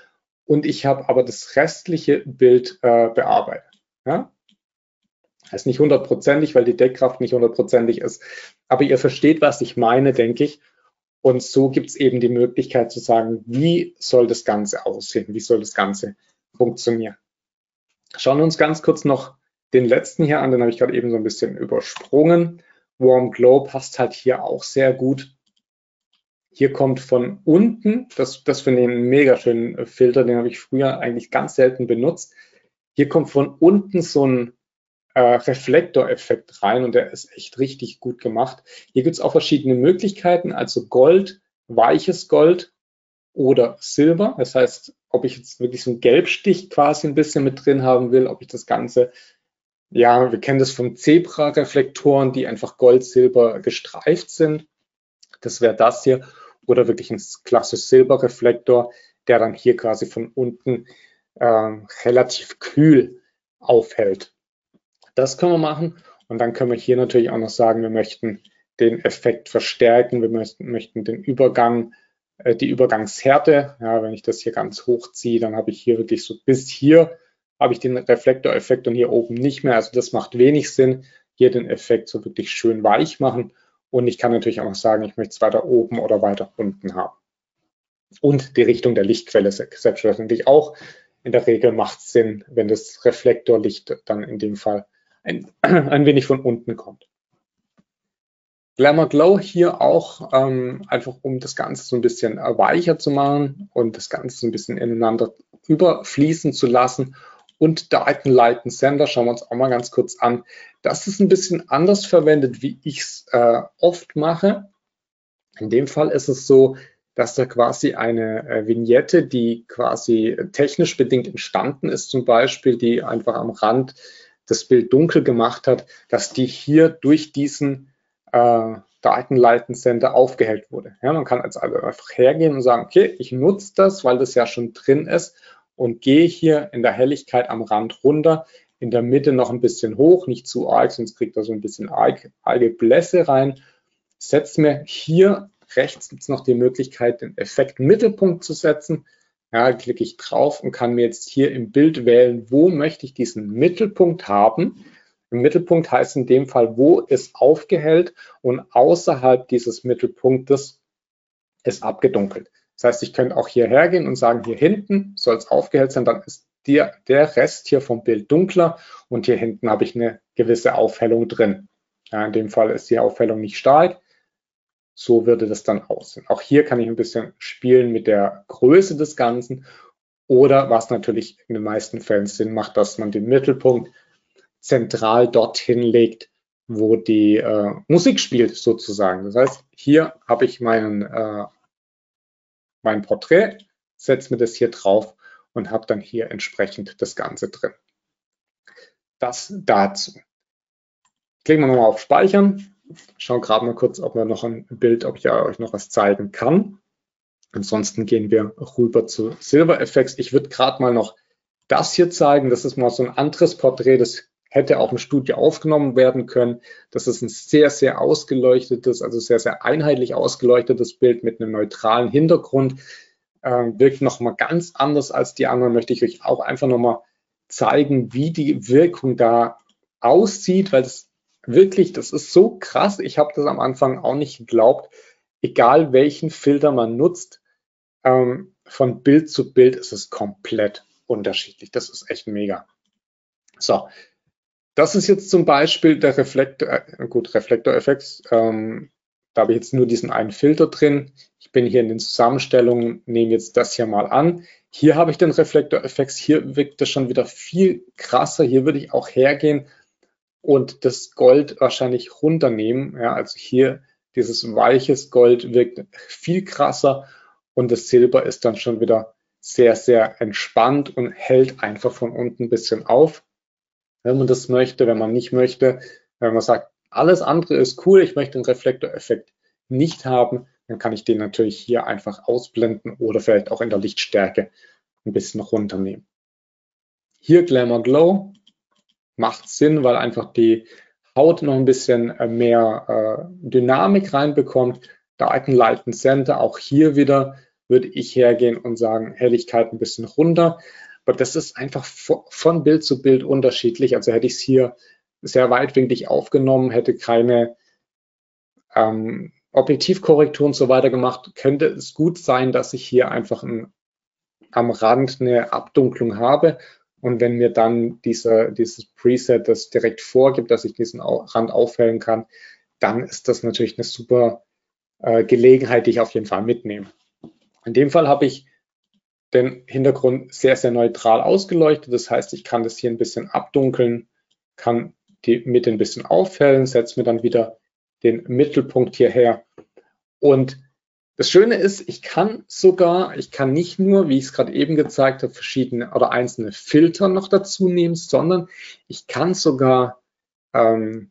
und ich habe aber das restliche Bild äh, bearbeitet. Ja? Das ist nicht hundertprozentig, weil die Deckkraft nicht hundertprozentig ist, aber ihr versteht, was ich meine, denke ich. Und so gibt es eben die Möglichkeit zu sagen, wie soll das Ganze aussehen, wie soll das Ganze funktionieren. Schauen wir uns ganz kurz noch den letzten hier an, den habe ich gerade eben so ein bisschen übersprungen. Warm Glow passt halt hier auch sehr gut. Hier kommt von unten, das, das finde ich einen mega schönen Filter, den habe ich früher eigentlich ganz selten benutzt. Hier kommt von unten so ein äh, Reflektoreffekt rein und der ist echt richtig gut gemacht. Hier gibt es auch verschiedene Möglichkeiten, also Gold, weiches Gold oder Silber. Das heißt, ob ich jetzt wirklich so einen Gelbstich quasi ein bisschen mit drin haben will, ob ich das Ganze, ja, wir kennen das von Zebra-Reflektoren, die einfach Gold-Silber gestreift sind. Das wäre das hier. Oder wirklich ein klassischer Silberreflektor, der dann hier quasi von unten äh, relativ kühl aufhält. Das können wir machen und dann können wir hier natürlich auch noch sagen, wir möchten den Effekt verstärken, wir möchten, möchten den Übergang, äh, die Übergangshärte, ja, wenn ich das hier ganz hoch ziehe, dann habe ich hier wirklich so bis hier habe ich den Reflektoreffekt und hier oben nicht mehr, also das macht wenig Sinn, hier den Effekt so wirklich schön weich machen. Und ich kann natürlich auch noch sagen, ich möchte es weiter oben oder weiter unten haben. Und die Richtung der Lichtquelle selbstverständlich auch. In der Regel macht es Sinn, wenn das Reflektorlicht dann in dem Fall ein, ein wenig von unten kommt. Glamour Glow hier auch ähm, einfach, um das Ganze so ein bisschen weicher zu machen und das Ganze so ein bisschen ineinander überfließen zu lassen. Und Darken, Lighten, Sender schauen wir uns auch mal ganz kurz an. Das ist ein bisschen anders verwendet, wie ich es äh, oft mache. In dem Fall ist es so, dass da quasi eine äh, Vignette, die quasi technisch bedingt entstanden ist, zum Beispiel, die einfach am Rand das Bild dunkel gemacht hat, dass die hier durch diesen äh, Darken, Lighten, Sender aufgehellt wurde. Ja, man kann also einfach hergehen und sagen, okay, ich nutze das, weil das ja schon drin ist, und gehe hier in der Helligkeit am Rand runter, in der Mitte noch ein bisschen hoch, nicht zu arg, sonst kriegt er so ein bisschen arge Blässe rein. Setze mir hier rechts gibt es noch die Möglichkeit, den Effekt Mittelpunkt zu setzen. Ja, klicke ich drauf und kann mir jetzt hier im Bild wählen, wo möchte ich diesen Mittelpunkt haben. Im Mittelpunkt heißt in dem Fall, wo ist aufgehellt und außerhalb dieses Mittelpunktes ist abgedunkelt. Das heißt, ich könnte auch hier hergehen und sagen, hier hinten soll es aufgehellt sein, dann ist der, der Rest hier vom Bild dunkler und hier hinten habe ich eine gewisse Aufhellung drin. Ja, in dem Fall ist die Aufhellung nicht stark. So würde das dann aussehen. Auch hier kann ich ein bisschen spielen mit der Größe des Ganzen oder was natürlich in den meisten Fällen Sinn macht, dass man den Mittelpunkt zentral dorthin legt, wo die äh, Musik spielt sozusagen. Das heißt, hier habe ich meinen äh, mein Porträt, setze mir das hier drauf und habe dann hier entsprechend das Ganze drin. Das dazu. Klicken wir nochmal auf Speichern. Schauen gerade mal kurz, ob wir noch ein Bild, ob ich euch noch was zeigen kann. Ansonsten gehen wir rüber zu Silver Effects. Ich würde gerade mal noch das hier zeigen. Das ist mal so ein anderes Porträt, das hätte auch im Studio aufgenommen werden können. Das ist ein sehr, sehr ausgeleuchtetes, also sehr, sehr einheitlich ausgeleuchtetes Bild mit einem neutralen Hintergrund. Ähm, wirkt nochmal ganz anders als die anderen. Möchte ich euch auch einfach nochmal zeigen, wie die Wirkung da aussieht, weil das wirklich, das ist so krass. Ich habe das am Anfang auch nicht geglaubt. Egal welchen Filter man nutzt, ähm, von Bild zu Bild ist es komplett unterschiedlich. Das ist echt mega. So. Das ist jetzt zum Beispiel der Reflektor, äh, gut, Reflektoreffekt. Ähm, da habe ich jetzt nur diesen einen Filter drin. Ich bin hier in den Zusammenstellungen, nehme jetzt das hier mal an. Hier habe ich den Reflektoreffekt. Hier wirkt das schon wieder viel krasser. Hier würde ich auch hergehen und das Gold wahrscheinlich runternehmen. Ja, also hier dieses weiches Gold wirkt viel krasser und das Silber ist dann schon wieder sehr, sehr entspannt und hält einfach von unten ein bisschen auf. Wenn man das möchte, wenn man nicht möchte, wenn man sagt, alles andere ist cool, ich möchte den Reflektoreffekt nicht haben, dann kann ich den natürlich hier einfach ausblenden oder vielleicht auch in der Lichtstärke ein bisschen runternehmen. Hier Glamour Glow macht Sinn, weil einfach die Haut noch ein bisschen mehr äh, Dynamik reinbekommt. Darken, Lighten, Center, auch hier wieder würde ich hergehen und sagen, Helligkeit ein bisschen runter. Aber das ist einfach von Bild zu Bild unterschiedlich. Also hätte ich es hier sehr weitwinklig aufgenommen, hätte keine ähm, Objektivkorrektur und so weiter gemacht, könnte es gut sein, dass ich hier einfach ein, am Rand eine Abdunklung habe. Und wenn mir dann diese, dieses Preset das direkt vorgibt, dass ich diesen Rand aufhellen kann, dann ist das natürlich eine super äh, Gelegenheit, die ich auf jeden Fall mitnehme. In dem Fall habe ich den Hintergrund sehr, sehr neutral ausgeleuchtet. Das heißt, ich kann das hier ein bisschen abdunkeln, kann die Mitte ein bisschen aufhellen, setze mir dann wieder den Mittelpunkt hierher. Und das Schöne ist, ich kann sogar, ich kann nicht nur, wie ich es gerade eben gezeigt habe, verschiedene oder einzelne Filter noch dazu nehmen, sondern ich kann sogar ähm,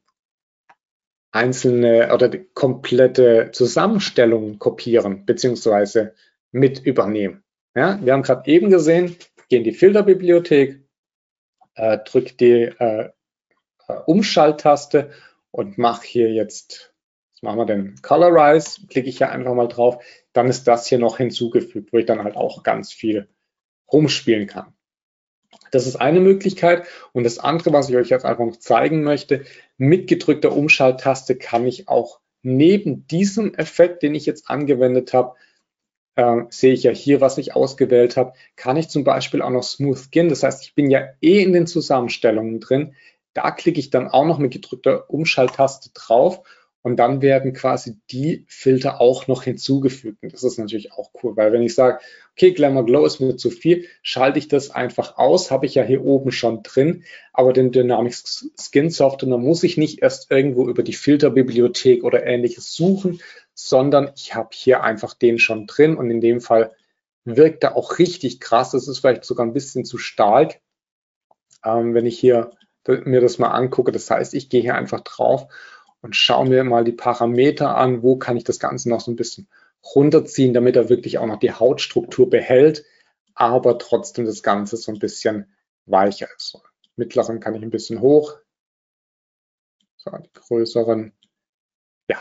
einzelne oder die komplette Zusammenstellungen kopieren beziehungsweise mit übernehmen. Ja, wir haben gerade eben gesehen, ich gehe in die Filterbibliothek, äh, drücke die äh, Umschalttaste und mache hier jetzt, was machen wir denn, Colorize, klicke ich hier einfach mal drauf, dann ist das hier noch hinzugefügt, wo ich dann halt auch ganz viel rumspielen kann. Das ist eine Möglichkeit. Und das andere, was ich euch jetzt einfach noch zeigen möchte, mit gedrückter Umschalttaste kann ich auch neben diesem Effekt, den ich jetzt angewendet habe, äh, sehe ich ja hier, was ich ausgewählt habe, kann ich zum Beispiel auch noch Smooth Skin. Das heißt, ich bin ja eh in den Zusammenstellungen drin. Da klicke ich dann auch noch mit gedrückter Umschalttaste drauf und dann werden quasi die Filter auch noch hinzugefügt. Und das ist natürlich auch cool, weil wenn ich sage, okay, Glamour Glow ist mir zu viel, schalte ich das einfach aus, habe ich ja hier oben schon drin, aber den Dynamic Skin Softener, da muss ich nicht erst irgendwo über die Filterbibliothek oder ähnliches suchen, sondern ich habe hier einfach den schon drin und in dem Fall wirkt er auch richtig krass. Das ist vielleicht sogar ein bisschen zu stark, ähm, wenn ich hier mir das mal angucke. Das heißt, ich gehe hier einfach drauf und schaue mir mal die Parameter an, wo kann ich das Ganze noch so ein bisschen runterziehen, damit er wirklich auch noch die Hautstruktur behält, aber trotzdem das Ganze so ein bisschen weicher ist. Mittleren kann ich ein bisschen hoch, so, die größeren, ja,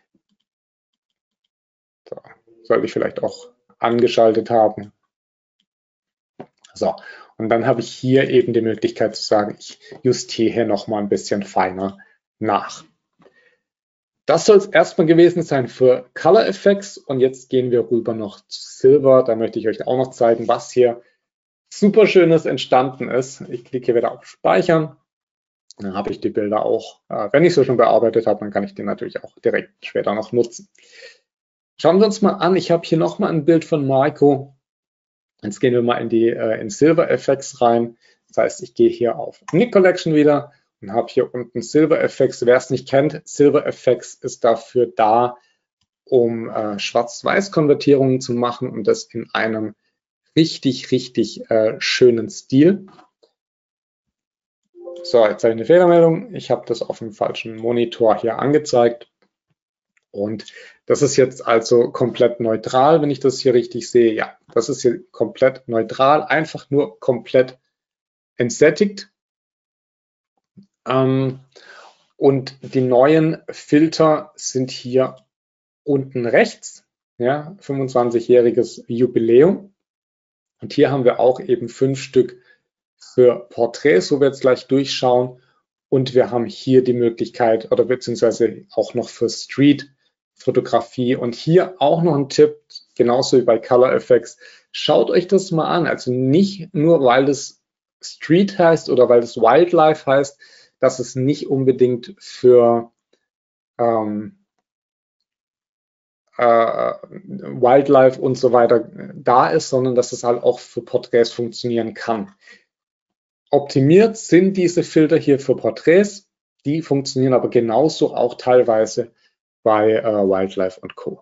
so, sollte ich vielleicht auch angeschaltet haben. So, und dann habe ich hier eben die Möglichkeit zu sagen, ich justiere hier noch mal ein bisschen feiner nach. Das soll es erstmal gewesen sein für Color Effects und jetzt gehen wir rüber noch zu Silver. Da möchte ich euch auch noch zeigen, was hier super Schönes entstanden ist. Ich klicke hier wieder auf Speichern. Dann habe ich die Bilder auch, äh, wenn ich sie schon bearbeitet habe, dann kann ich die natürlich auch direkt später noch nutzen. Schauen wir uns mal an, ich habe hier nochmal ein Bild von Marco. Jetzt gehen wir mal in die äh, in Silver Effects rein. Das heißt, ich gehe hier auf Nik Collection wieder und habe hier unten Silver Effects. Wer es nicht kennt, Silver Effects ist dafür da, um äh, Schwarz-Weiß-Konvertierungen zu machen und das in einem richtig, richtig äh, schönen Stil. So, jetzt habe ich eine Fehlermeldung. Ich habe das auf dem falschen Monitor hier angezeigt. Und das ist jetzt also komplett neutral, wenn ich das hier richtig sehe. Ja, das ist hier komplett neutral, einfach nur komplett entsättigt. Ähm, und die neuen Filter sind hier unten rechts, ja, fünfundzwanzigjähriges Jubiläum. Und hier haben wir auch eben fünf Stück für Porträts, wo wir jetzt gleich durchschauen. Und wir haben hier die Möglichkeit oder beziehungsweise auch noch für Street-Fotografie. Und hier auch noch ein Tipp, genauso wie bei Color Effects. Schaut euch das mal an. Also nicht nur, weil das Street heißt oder weil das Wildlife heißt, dass es nicht unbedingt für ähm, äh, Wildlife und so weiter da ist, sondern dass es halt auch für Porträts funktionieren kann. Optimiert sind diese Filter hier für Porträts, die funktionieren aber genauso auch teilweise bei äh, Wildlife und Co.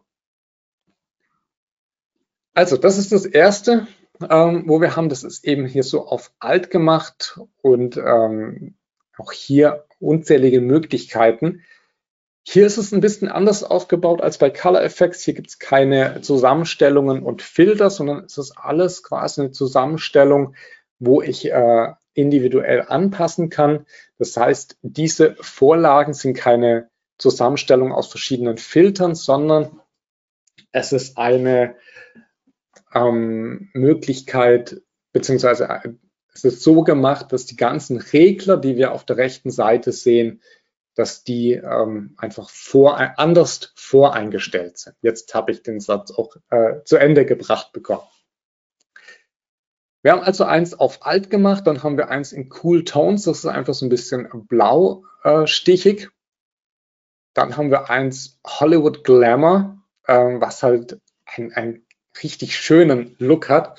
Also das ist das erste, ähm, wo wir haben, das ist eben hier so auf alt gemacht und ähm, auch hier unzählige Möglichkeiten. Hier ist es ein bisschen anders aufgebaut als bei Color Effects. Hier gibt es keine Zusammenstellungen und Filter, sondern es ist alles quasi eine Zusammenstellung, wo ich äh, individuell anpassen kann. Das heißt, diese Vorlagen sind keine Zusammenstellung aus verschiedenen Filtern, sondern es ist eine ähm, Möglichkeit, beziehungsweise es ist so gemacht, dass die ganzen Regler, die wir auf der rechten Seite sehen, dass die ähm, einfach vor, anders voreingestellt sind. Jetzt habe ich den Satz auch äh, zu Ende gebracht bekommen. Wir haben also eins auf Alt gemacht, dann haben wir eins in Cool Tones, das ist einfach so ein bisschen blau äh, stichig. Dann haben wir eins Hollywood Glamour, äh, was halt einen richtig schönen Look hat.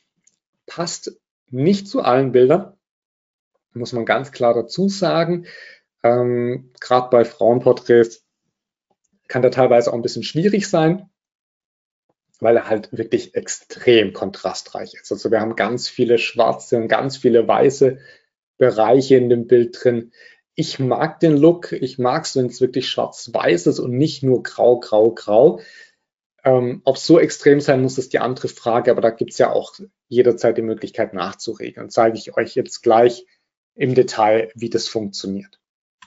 Passt nicht zu allen Bildern, muss man ganz klar dazu sagen. Ähm, Gerade bei Frauenporträts kann der teilweise auch ein bisschen schwierig sein, weil er halt wirklich extrem kontrastreich ist. Also wir haben ganz viele schwarze und ganz viele weiße Bereiche in dem Bild drin. Ich mag den Look, ich mag es, wenn es wirklich schwarz-weiß ist und nicht nur grau, grau, grau. Ähm, ob es so extrem sein muss, ist die andere Frage, aber da gibt es ja auch jederzeit die Möglichkeit nachzuregeln. Zeige ich euch jetzt gleich im Detail, wie das funktioniert.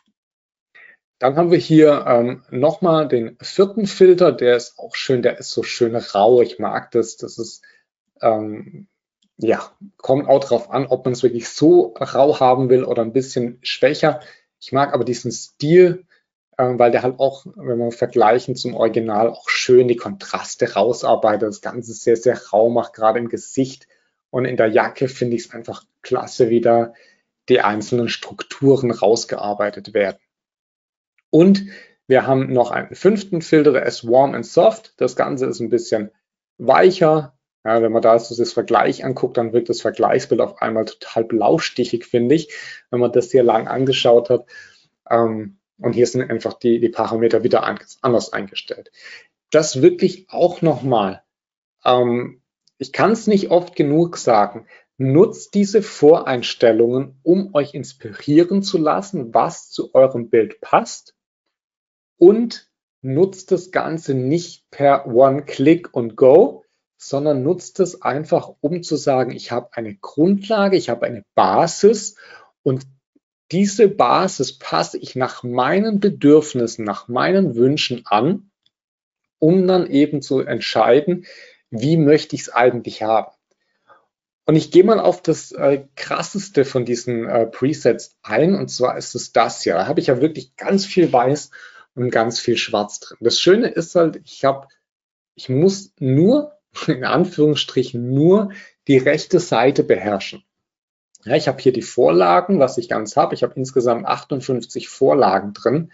Dann haben wir hier ähm, nochmal den vierten Filter, der ist auch schön, der ist so schön rau. Ich mag das, das ist, ähm, ja, kommt auch drauf an, ob man es wirklich so rau haben will oder ein bisschen schwächer. Ich mag aber diesen Stil, äh, weil der halt auch, wenn wir vergleichen zum Original, auch schön die Kontraste rausarbeitet, das Ganze sehr, sehr rau macht, gerade im Gesicht. Und in der Jacke finde ich es einfach klasse, wie da die einzelnen Strukturen rausgearbeitet werden. Und wir haben noch einen fünften Filter, der ist Warm and Soft. Das Ganze ist ein bisschen weicher. Ja, wenn man da so das Vergleich anguckt, dann wirkt das Vergleichsbild auf einmal total blaustichig, finde ich, wenn man das hier lang angeschaut hat. Ähm, und hier sind einfach die, die Parameter wieder anders eingestellt. Das wirklich auch nochmal. Ähm, ich kann es nicht oft genug sagen. Nutzt diese Voreinstellungen, um euch inspirieren zu lassen, was zu eurem Bild passt. Und nutzt das Ganze nicht per One-Click und Go, sondern nutzt es einfach, um zu sagen, ich habe eine Grundlage, ich habe eine Basis und diese Basis passe ich nach meinen Bedürfnissen, nach meinen Wünschen an, um dann eben zu entscheiden, wie möchte ich es eigentlich haben. Und ich gehe mal auf das äh, krasseste von diesen äh, Presets ein, und zwar ist es das hier. Da habe ich ja wirklich ganz viel Weiß und ganz viel Schwarz drin. Das Schöne ist halt, ich habe, ich muss nur, in Anführungsstrichen, nur die rechte Seite beherrschen. Ja, ich habe hier die Vorlagen, was ich ganz habe. Ich habe insgesamt achtundfünfzig Vorlagen drin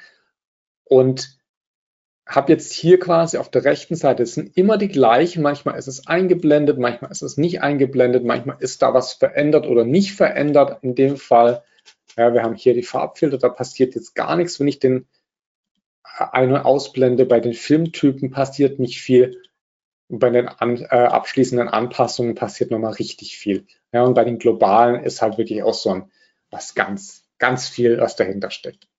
und habe jetzt hier quasi auf der rechten Seite, es sind immer die gleichen, manchmal ist es eingeblendet, manchmal ist es nicht eingeblendet, manchmal ist da was verändert oder nicht verändert. In dem Fall, ja, wir haben hier die Farbfilter, da passiert jetzt gar nichts, wenn ich den ein- und ausblende. Bei den Filmtypen passiert nicht viel. Und bei den an, äh, abschließenden Anpassungen passiert nochmal richtig viel. Ja, und bei den globalen ist halt wirklich auch so ein, was ganz, ganz viel, was dahinter steckt.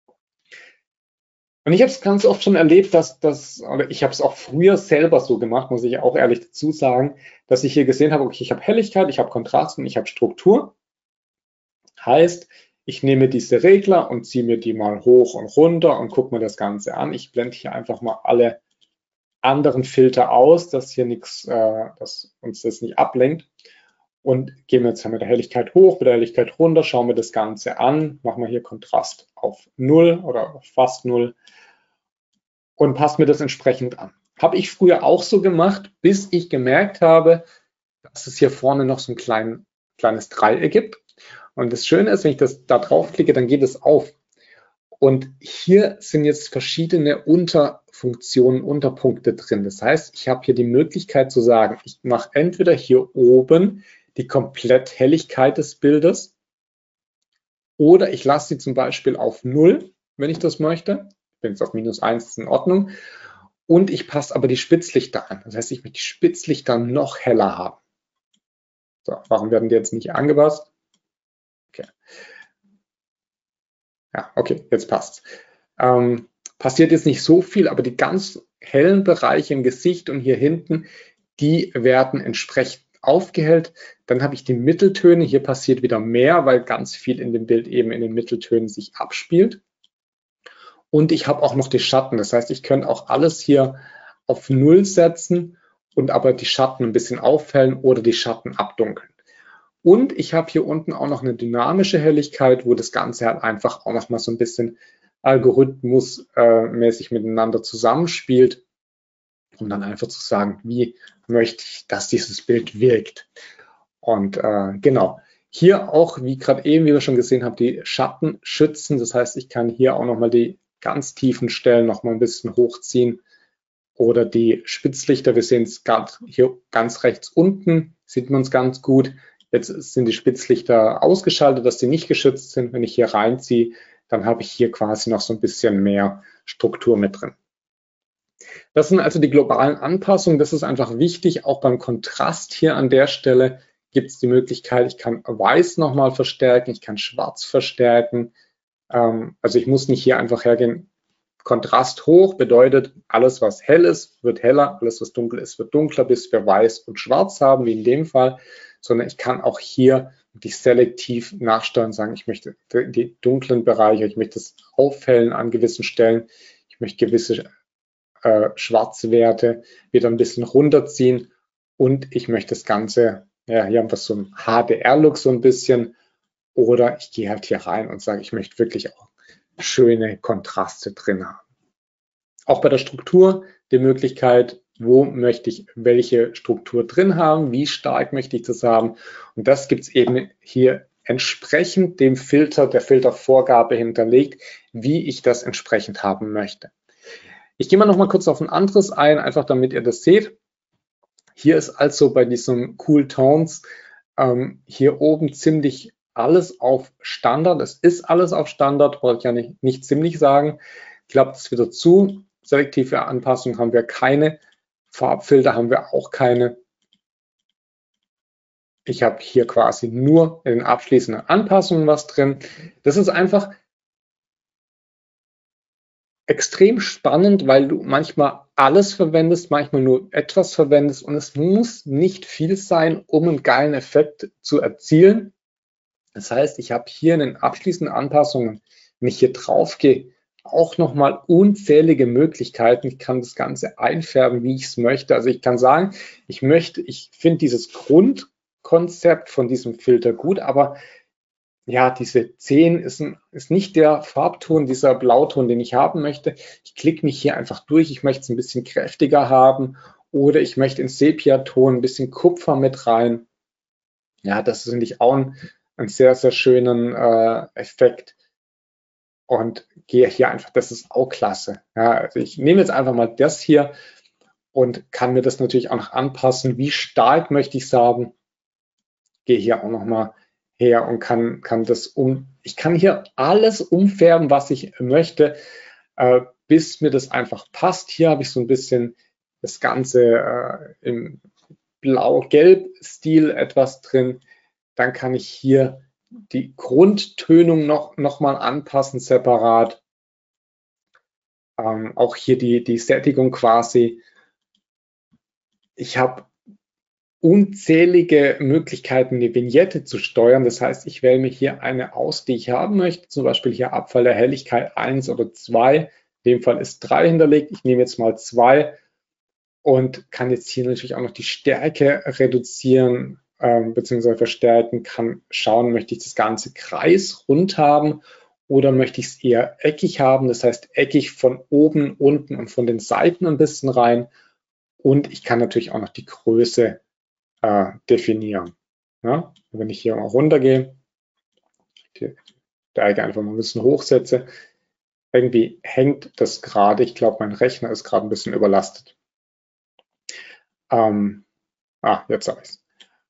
Und ich habe es ganz oft schon erlebt, dass das, oder ich habe es auch früher selber so gemacht, muss ich auch ehrlich dazu sagen, dass ich hier gesehen habe, okay, ich habe Helligkeit, ich habe Kontrast und ich habe Struktur. Heißt, ich nehme diese Regler und ziehe mir die mal hoch und runter und gucke mir das Ganze an. Ich blende hier einfach mal alle anderen Filter aus, dass hier nichts, äh, dass uns das nicht ablenkt. Und gehen wir jetzt mit der Helligkeit hoch, mit der Helligkeit runter, schauen wir das Ganze an, machen wir hier Kontrast auf null oder auf fast null und passen mir das entsprechend an. Habe ich früher auch so gemacht, bis ich gemerkt habe, dass es hier vorne noch so ein klein, kleines Dreieck gibt. Und das Schöne ist, wenn ich das da draufklicke, dann geht es auf. Und hier sind jetzt verschiedene Unterfunktionen, Unterpunkte drin. Das heißt, ich habe hier die Möglichkeit zu sagen, ich mache entweder hier oben die Kompletthelligkeit des Bildes oder ich lasse sie zum Beispiel auf null, wenn ich das möchte. Wenn es auf minus eins ist in Ordnung. Und ich passe aber die Spitzlichter an. Das heißt, ich möchte die Spitzlichter noch heller haben. So, warum werden die jetzt nicht angepasst? Okay. Ja, okay, jetzt passt. Ähm, passiert jetzt nicht so viel, aber die ganz hellen Bereiche im Gesicht und hier hinten, die werden entsprechend aufgehellt. Dann habe ich die Mitteltöne. Hier passiert wieder mehr, weil ganz viel in dem Bild eben in den Mitteltönen sich abspielt. Und ich habe auch noch die Schatten. Das heißt, ich könnte auch alles hier auf null setzen und aber die Schatten ein bisschen aufhellen oder die Schatten abdunkeln. Und ich habe hier unten auch noch eine dynamische Helligkeit, wo das Ganze halt einfach auch noch mal so ein bisschen algorithmusmäßig miteinander zusammenspielt, um dann einfach zu sagen, wie möchte ich, dass dieses Bild wirkt. Und äh, genau, hier auch, wie gerade eben, wie wir schon gesehen haben, die Schatten schützen. Das heißt, ich kann hier auch nochmal die ganz tiefen Stellen nochmal ein bisschen hochziehen. Oder die Spitzlichter, wir sehen es gerade hier ganz rechts unten, sieht man es ganz gut. Jetzt sind die Spitzlichter ausgeschaltet, dass die nicht geschützt sind. Wenn ich hier reinziehe, dann habe ich hier quasi noch so ein bisschen mehr Struktur mit drin. Das sind also die globalen Anpassungen. Das ist einfach wichtig. Auch beim Kontrast hier an der Stelle gibt es die Möglichkeit, ich kann Weiß nochmal verstärken, ich kann Schwarz verstärken. Ähm, also ich muss nicht hier einfach hergehen. Kontrast hoch bedeutet, alles was hell ist, wird heller, alles was dunkel ist, wird dunkler, bis wir Weiß und Schwarz haben, wie in dem Fall. Sondern ich kann auch hier die selektiv nachsteuern, sagen, ich möchte die dunklen Bereiche, ich möchte es aufhellen an gewissen Stellen, ich möchte gewisse äh, Schwarzwerte wieder ein bisschen runterziehen und ich möchte das Ganze, ja, hier haben wir so ein H D R-Look so ein bisschen, oder ich gehe halt hier rein und sage, ich möchte wirklich auch schöne Kontraste drin haben. Auch bei der Struktur die Möglichkeit, wo möchte ich welche Struktur drin haben, wie stark möchte ich das haben. Und das gibt es eben hier entsprechend dem Filter, der Filtervorgabe hinterlegt, wie ich das entsprechend haben möchte. Ich gehe mal noch mal kurz auf ein anderes ein, einfach damit ihr das seht. Hier ist also bei diesem Cool Tones ähm, hier oben ziemlich alles auf Standard. Es ist alles auf Standard, wollte ich ja nicht, nicht ziemlich sagen. Klappt es wieder zu. Selektive Anpassung haben wir keine. Farbfilter haben wir auch keine. Ich habe hier quasi nur in den abschließenden Anpassungen was drin. Das ist einfach extrem spannend, weil du manchmal alles verwendest, manchmal nur etwas verwendest und es muss nicht viel sein, um einen geilen Effekt zu erzielen. Das heißt, ich habe hier in den abschließenden Anpassungen, wenn ich hier drauf gehe, auch nochmal unzählige Möglichkeiten. Ich kann das Ganze einfärben, wie ich es möchte. Also ich kann sagen, ich möchte, ich finde dieses Grundkonzept von diesem Filter gut, aber ja, diese zehn ist, ein, ist nicht der Farbton, dieser Blauton, den ich haben möchte. Ich klicke mich hier einfach durch. Ich möchte es ein bisschen kräftiger haben oder ich möchte in Sepia-Ton ein bisschen Kupfer mit rein. Ja, das finde ich auch ein, einen sehr, sehr schönen äh, Effekt. Und gehe hier einfach, das ist auch klasse. Ja, also ich nehme jetzt einfach mal das hier und kann mir das natürlich auch noch anpassen. Wie stark möchte ich es haben? Gehe hier auch noch mal her und kann, kann das um, ich kann hier alles umfärben, was ich möchte, äh, bis mir das einfach passt. Hier habe ich so ein bisschen das Ganze äh, im Blau-Gelb-Stil etwas drin. Dann kann ich hier die Grundtönung noch, noch mal anpassen, separat. Ähm, auch hier die, die Sättigung quasi. Ich habe unzählige Möglichkeiten, eine Vignette zu steuern. Das heißt, ich wähle mir hier eine aus, die ich haben möchte. Zum Beispiel hier Abfall der Helligkeit eins oder zwei. In dem Fall ist drei hinterlegt. Ich nehme jetzt mal zwei und kann jetzt hier natürlich auch noch die Stärke reduzieren ähm, bzw. verstärken. Kann schauen, möchte ich das Ganze kreisrund haben oder möchte ich es eher eckig haben. Das heißt, eckig von oben, unten und von den Seiten ein bisschen rein. Und ich kann natürlich auch noch die Größe Äh, definieren. Ja? Wenn ich hier mal runtergehe, die Stärke einfach mal ein bisschen hochsetze, irgendwie hängt das gerade. Ich glaube, mein Rechner ist gerade ein bisschen überlastet. Ähm, ah, jetzt habe ich es.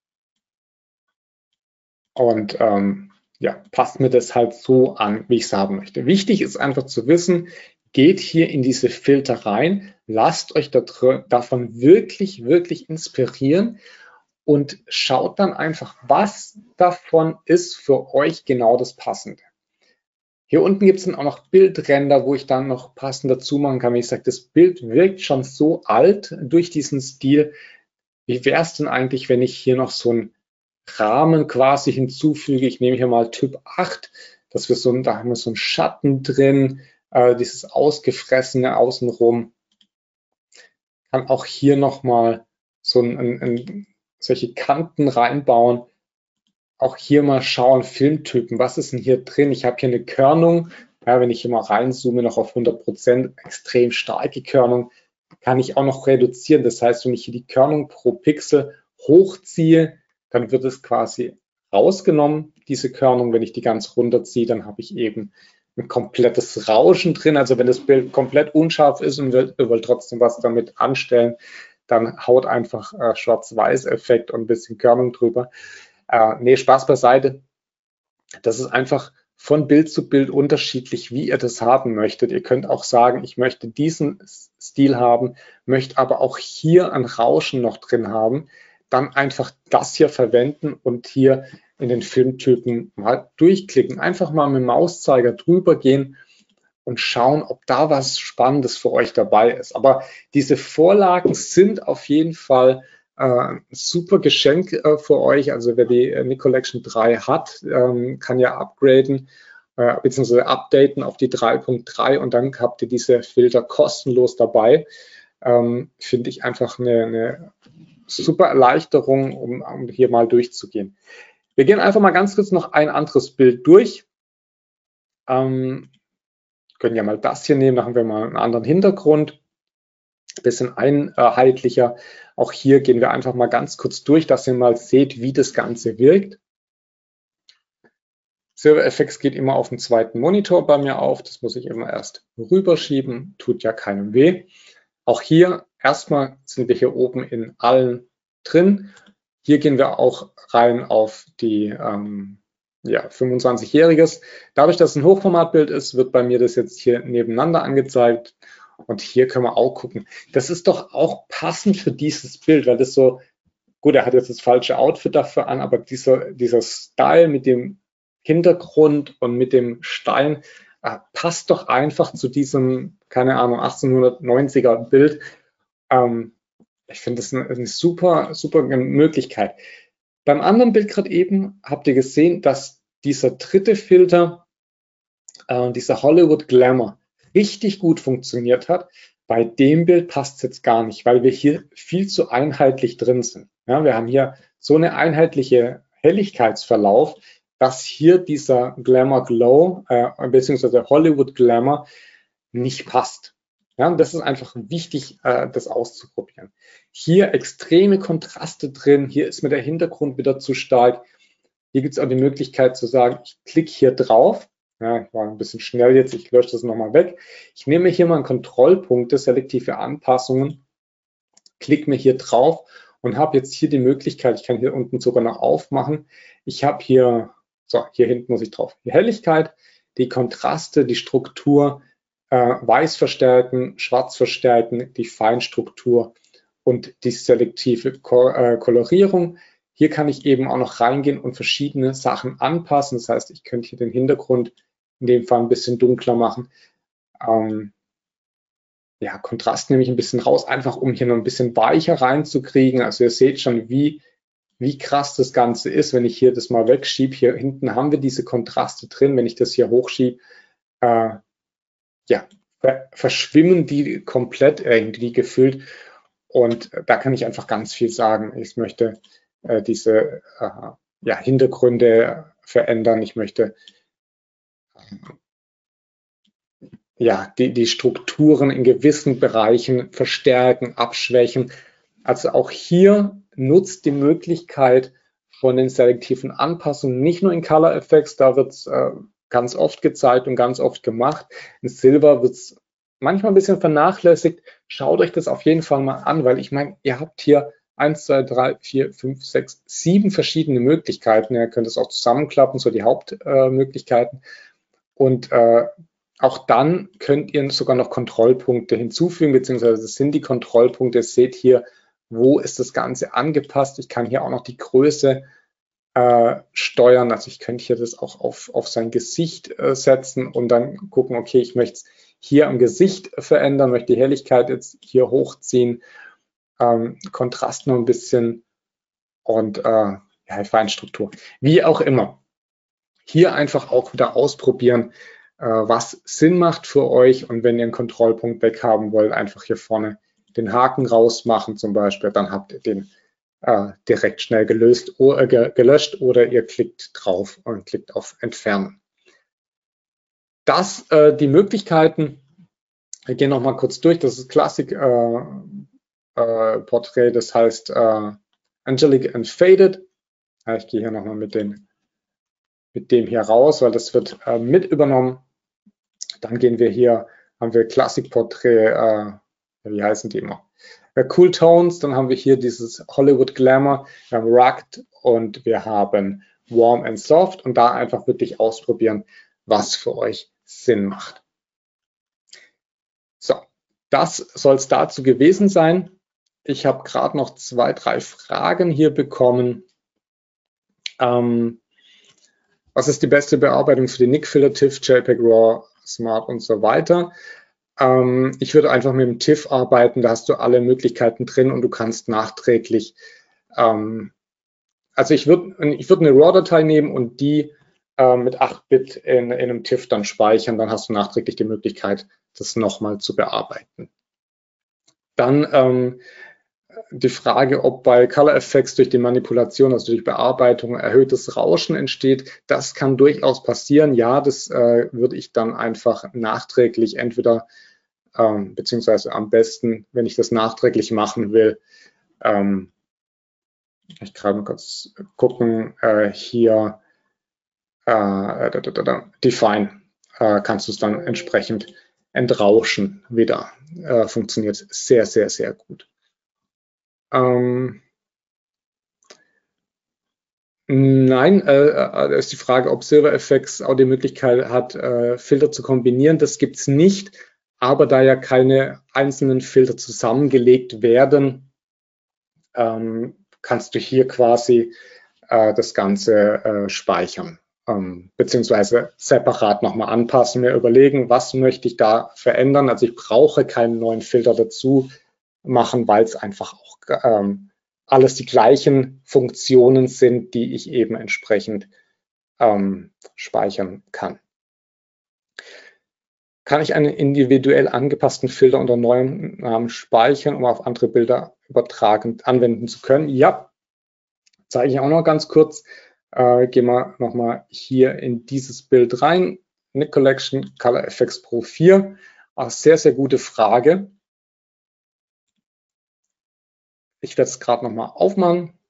Und ähm, ja, passt mir das halt so an, wie ich es haben möchte. Wichtig ist einfach zu wissen, geht hier in diese Filter rein, lasst euch da, davon wirklich, wirklich inspirieren und schaut dann einfach, was davon ist für euch genau das Passende. Hier unten gibt es dann auch noch Bildränder, wo ich dann noch passend dazu machen kann. Wie ich sage, das Bild wirkt schon so alt durch diesen Stil. Wie wäre es denn eigentlich, wenn ich hier noch so einen Rahmen quasi hinzufüge? Ich nehme hier mal Typ acht, dass wir so, da haben wir so einen Schatten drin, äh, dieses ausgefressene außenrum. Kann auch hier nochmal so ein, ein, ein, solche Kanten reinbauen. Auch hier mal schauen, Filmtypen, was ist denn hier drin? Ich habe hier eine Körnung, ja, wenn ich hier mal reinzoome, noch auf hundert Prozent, extrem starke Körnung, kann ich auch noch reduzieren. Das heißt, wenn ich hier die Körnung pro Pixel hochziehe, dann wird es quasi rausgenommen, diese Körnung. Wenn ich die ganz runterziehe, dann habe ich eben ein komplettes Rauschen drin. Also wenn das Bild komplett unscharf ist und ihr wollt trotzdem was damit anstellen, dann haut einfach äh, Schwarz-Weiß-Effekt und ein bisschen Körnung drüber. Äh, nee, Spaß beiseite. Das ist einfach von Bild zu Bild unterschiedlich, wie ihr das haben möchtet. Ihr könnt auch sagen, ich möchte diesen Stil haben, möchte aber auch hier ein Rauschen noch drin haben. Dann einfach das hier verwenden und hier in den Filmtypen mal durchklicken. Einfach mal mit dem Mauszeiger drüber gehen und schauen, ob da was Spannendes für euch dabei ist. Aber diese Vorlagen sind auf jeden Fall äh, super Geschenk äh, für euch. Also wer die äh, Nicolection drei hat, ähm, kann ja upgraden äh, bzw. updaten auf die drei Punkt drei und dann habt ihr diese Filter kostenlos dabei. Ähm, finde ich einfach eine, eine super Erleichterung, um, um hier mal durchzugehen. Wir gehen einfach mal ganz kurz noch ein anderes Bild durch. Ähm, können ja mal das hier nehmen, da haben wir mal einen anderen Hintergrund, ein bisschen einheitlicher. Auch hier gehen wir einfach mal ganz kurz durch, dass ihr mal seht, wie das Ganze wirkt. SilverFX geht immer auf den zweiten Monitor bei mir auf, das muss ich immer erst rüberschieben, tut ja keinem weh. Auch hier erstmal sind wir hier oben in allen drin. Hier gehen wir auch rein auf die ähm, ja, fünfundzwanzigjähriges. Dadurch, dass es ein Hochformatbild ist, wird bei mir das jetzt hier nebeneinander angezeigt. Und hier können wir auch gucken. Das ist doch auch passend für dieses Bild, weil das so, gut, er hat jetzt das falsche Outfit dafür an, aber dieser, dieser Style mit dem Hintergrund und mit dem Stein äh, passt doch einfach zu diesem, keine Ahnung, achtzehnhundertneunziger Bild. Ähm, ich finde das eine, eine super, super Möglichkeit. Beim anderen Bild gerade eben habt ihr gesehen, dass dieser dritte Filter, äh, dieser Hollywood Glamour, richtig gut funktioniert hat. Bei dem Bild passt es jetzt gar nicht, weil wir hier viel zu einheitlich drin sind. Ja, wir haben hier so eine einheitliche Helligkeitsverlauf, dass hier dieser Glamour Glow äh, beziehungsweise Hollywood Glamour nicht passt. Ja, das ist einfach wichtig, äh, das auszuprobieren. Hier extreme Kontraste drin, hier ist mir der Hintergrund wieder zu stark. Hier gibt es auch die Möglichkeit zu sagen, ich klicke hier drauf. Ja, ich war ein bisschen schnell jetzt, ich lösche das nochmal weg. Ich nehme hier mal einen Kontrollpunkte, selektive Anpassungen, klicke mir hier drauf und habe jetzt hier die Möglichkeit, ich kann hier unten sogar noch aufmachen. Ich habe hier, so, hier hinten muss ich drauf, die Helligkeit, die Kontraste, die Struktur, äh, weiß verstärken, schwarz verstärken, die Feinstruktur und die selektive Ko äh, Kolorierung. Hier kann ich eben auch noch reingehen und verschiedene Sachen anpassen. Das heißt, ich könnte hier den Hintergrund in dem Fall ein bisschen dunkler machen. Ähm, ja, Kontrast nehme ich ein bisschen raus, einfach um hier noch ein bisschen weicher reinzukriegen. Also ihr seht schon, wie, wie krass das Ganze ist, wenn ich hier das mal wegschiebe. Hier hinten haben wir diese Kontraste drin. Wenn ich das hier hochschiebe, äh, ja, verschwimmen die komplett irgendwie gefüllt. Und da kann ich einfach ganz viel sagen. Ich möchte äh, diese äh, ja, Hintergründe verändern. Ich möchte äh, ja, die, die Strukturen in gewissen Bereichen verstärken, abschwächen. Also auch hier nutzt die Möglichkeit von den selektiven Anpassungen, nicht nur in Color Effects, da wird es äh, ganz oft gezeigt und ganz oft gemacht. In Silver wird es manchmal ein bisschen vernachlässigt. Schaut euch das auf jeden Fall mal an, weil ich meine, ihr habt hier eins, zwei, drei, vier, fünf, sechs, sieben verschiedene Möglichkeiten. Ihr könnt es auch zusammenklappen, so die Hauptmöglichkeiten. Äh, und äh, auch dann könnt ihr sogar noch Kontrollpunkte hinzufügen, beziehungsweise das sind die Kontrollpunkte. Ihr seht hier, wo ist das Ganze angepasst. Ich kann hier auch noch die Größe äh, steuern. Also ich könnte hier das auch auf, auf sein Gesicht äh, setzen und dann gucken, okay, ich möchte es hier am Gesicht verändern, möchte die Helligkeit jetzt hier hochziehen, ähm, Kontrast noch ein bisschen und äh, ja, Feinstruktur. Wie auch immer. Hier einfach auch wieder ausprobieren, äh, was Sinn macht für euch und wenn ihr einen Kontrollpunkt weg haben wollt, einfach hier vorne den Haken rausmachen zum Beispiel, dann habt ihr den äh, direkt schnell gelöst, oder, äh, gelöscht oder ihr klickt drauf und klickt auf Entfernen. Das, äh, die Möglichkeiten, wir gehen noch mal kurz durch, das ist Classic äh, äh, Portrait, das heißt äh, Angelic and Faded. Ja, ich gehe hier noch mal mit, den, mit dem hier raus, weil das wird äh, mit übernommen. Dann gehen wir hier, haben wir Classic Portrait, äh, wie heißen die immer? Äh, Cool Tones, dann haben wir hier dieses Hollywood Glamour, wir haben Rugged und wir haben Warm and Soft und da einfach wirklich ausprobieren, was für euch Sinn macht. So, das soll es dazu gewesen sein. Ich habe gerade noch zwei, drei Fragen hier bekommen. Ähm, was ist die beste Bearbeitung für die Nik-Filter, TIFF, JPEG, RAW, Smart und so weiter? Ähm, ich würde einfach mit dem TIFF arbeiten, da hast du alle Möglichkeiten drin und du kannst nachträglich, ähm, also ich würde ich würd eine RAW-Datei nehmen und die äh, mit acht Bit in, in einem TIFF dann speichern, dann hast du nachträglich die Möglichkeit, das nochmal zu bearbeiten. Dann ähm, die Frage, ob bei Color Effects durch die Manipulation, also durch Bearbeitung, erhöhtes Rauschen entsteht. Das kann durchaus passieren. Ja, das äh, würde ich dann einfach nachträglich entweder, ähm, beziehungsweise am besten, wenn ich das nachträglich machen will, ähm, ich kann mal kurz gucken, äh, hier äh, da, da, da, da, Define, äh, kannst du es dann entsprechend entrauschen wieder. Äh, funktioniert sehr, sehr, sehr gut. Ähm, nein, äh, äh, ist die Frage, ob Silver Effects auch die Möglichkeit hat, äh, Filter zu kombinieren. Das gibt es nicht, aber da ja keine einzelnen Filter zusammengelegt werden, ähm, kannst du hier quasi äh, das Ganze äh, speichern, ähm, beziehungsweise separat nochmal anpassen, mir überlegen, was möchte ich da verändern. Also ich brauche keinen neuen Filter dazu machen, weil es einfach auch ähm, alles die gleichen Funktionen sind, die ich eben entsprechend ähm, speichern kann. Kann ich einen individuell angepassten Filter unter neuem Namen speichern, um auf andere Bilder übertragen, anwenden zu können? Ja, zeige ich auch noch ganz kurz. Äh, gehen wir nochmal hier in dieses Bild rein. Nik Collection Color Effects Pro vier. Auch sehr, sehr gute Frage. Ich werde es gerade nochmal aufmachen.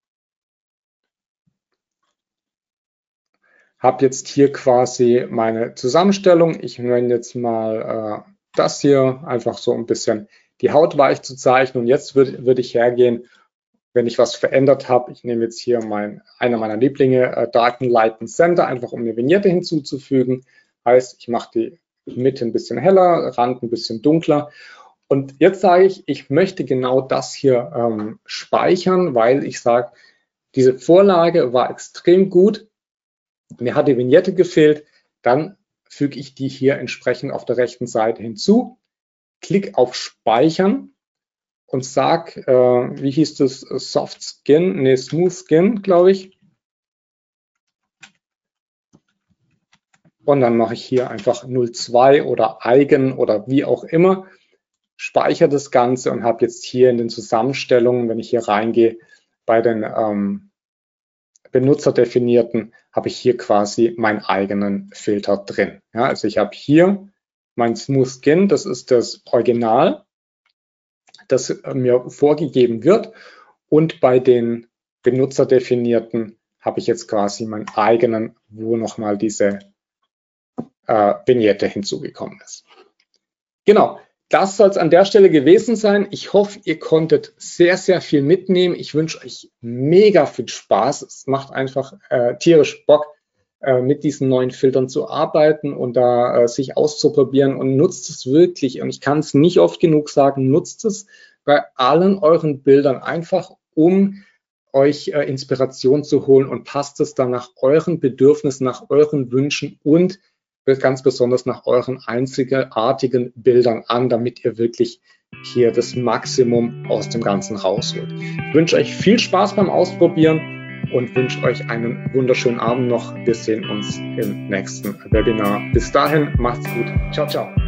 Habe jetzt hier quasi meine Zusammenstellung. Ich nenne jetzt mal äh, das hier, einfach so ein bisschen die Haut weich zu zeichnen. Und jetzt würde würd ich hergehen, wenn ich was verändert habe. Ich nehme jetzt hier mein, einer meiner Lieblinge, äh, Darken, Lighten, Center, einfach um eine Vignette hinzuzufügen. Heißt, ich mache die Mitte ein bisschen heller, Rand ein bisschen dunkler. Und jetzt sage ich, ich möchte genau das hier ähm, speichern, weil ich sage, diese Vorlage war extrem gut. Mir hat die Vignette gefehlt. Dann füge ich die hier entsprechend auf der rechten Seite hinzu. Klick auf Speichern und sag, äh, wie hieß das? Soft Skin, nee, Smooth Skin, glaube ich. Und dann mache ich hier einfach null Komma zwei oder Eigen oder wie auch immer. Speichere das Ganze und habe jetzt hier in den Zusammenstellungen, wenn ich hier reingehe, bei den ähm, benutzerdefinierten, habe ich hier quasi meinen eigenen Filter drin. Ja, also ich habe hier mein Smooth Skin, das ist das Original, das äh, mir vorgegeben wird. Und bei den benutzerdefinierten habe ich jetzt quasi meinen eigenen, wo nochmal diese äh, Vignette hinzugekommen ist. Genau. Das soll es an der Stelle gewesen sein. Ich hoffe, ihr konntet sehr, sehr viel mitnehmen. Ich wünsche euch mega viel Spaß. Es macht einfach äh, tierisch Bock, äh, mit diesen neuen Filtern zu arbeiten und da äh, sich auszuprobieren und nutzt es wirklich. Und ich kann es nicht oft genug sagen, nutzt es bei allen euren Bildern einfach, um euch äh, Inspiration zu holen und passt es dann nach euren Bedürfnissen, nach euren Wünschen und ganz besonders nach euren einzigartigen Bildern an, damit ihr wirklich hier das Maximum aus dem Ganzen rausholt. Ich wünsche euch viel Spaß beim Ausprobieren und wünsche euch einen wunderschönen Abend noch. Wir sehen uns im nächsten Webinar. Bis dahin, macht's gut. Ciao, ciao.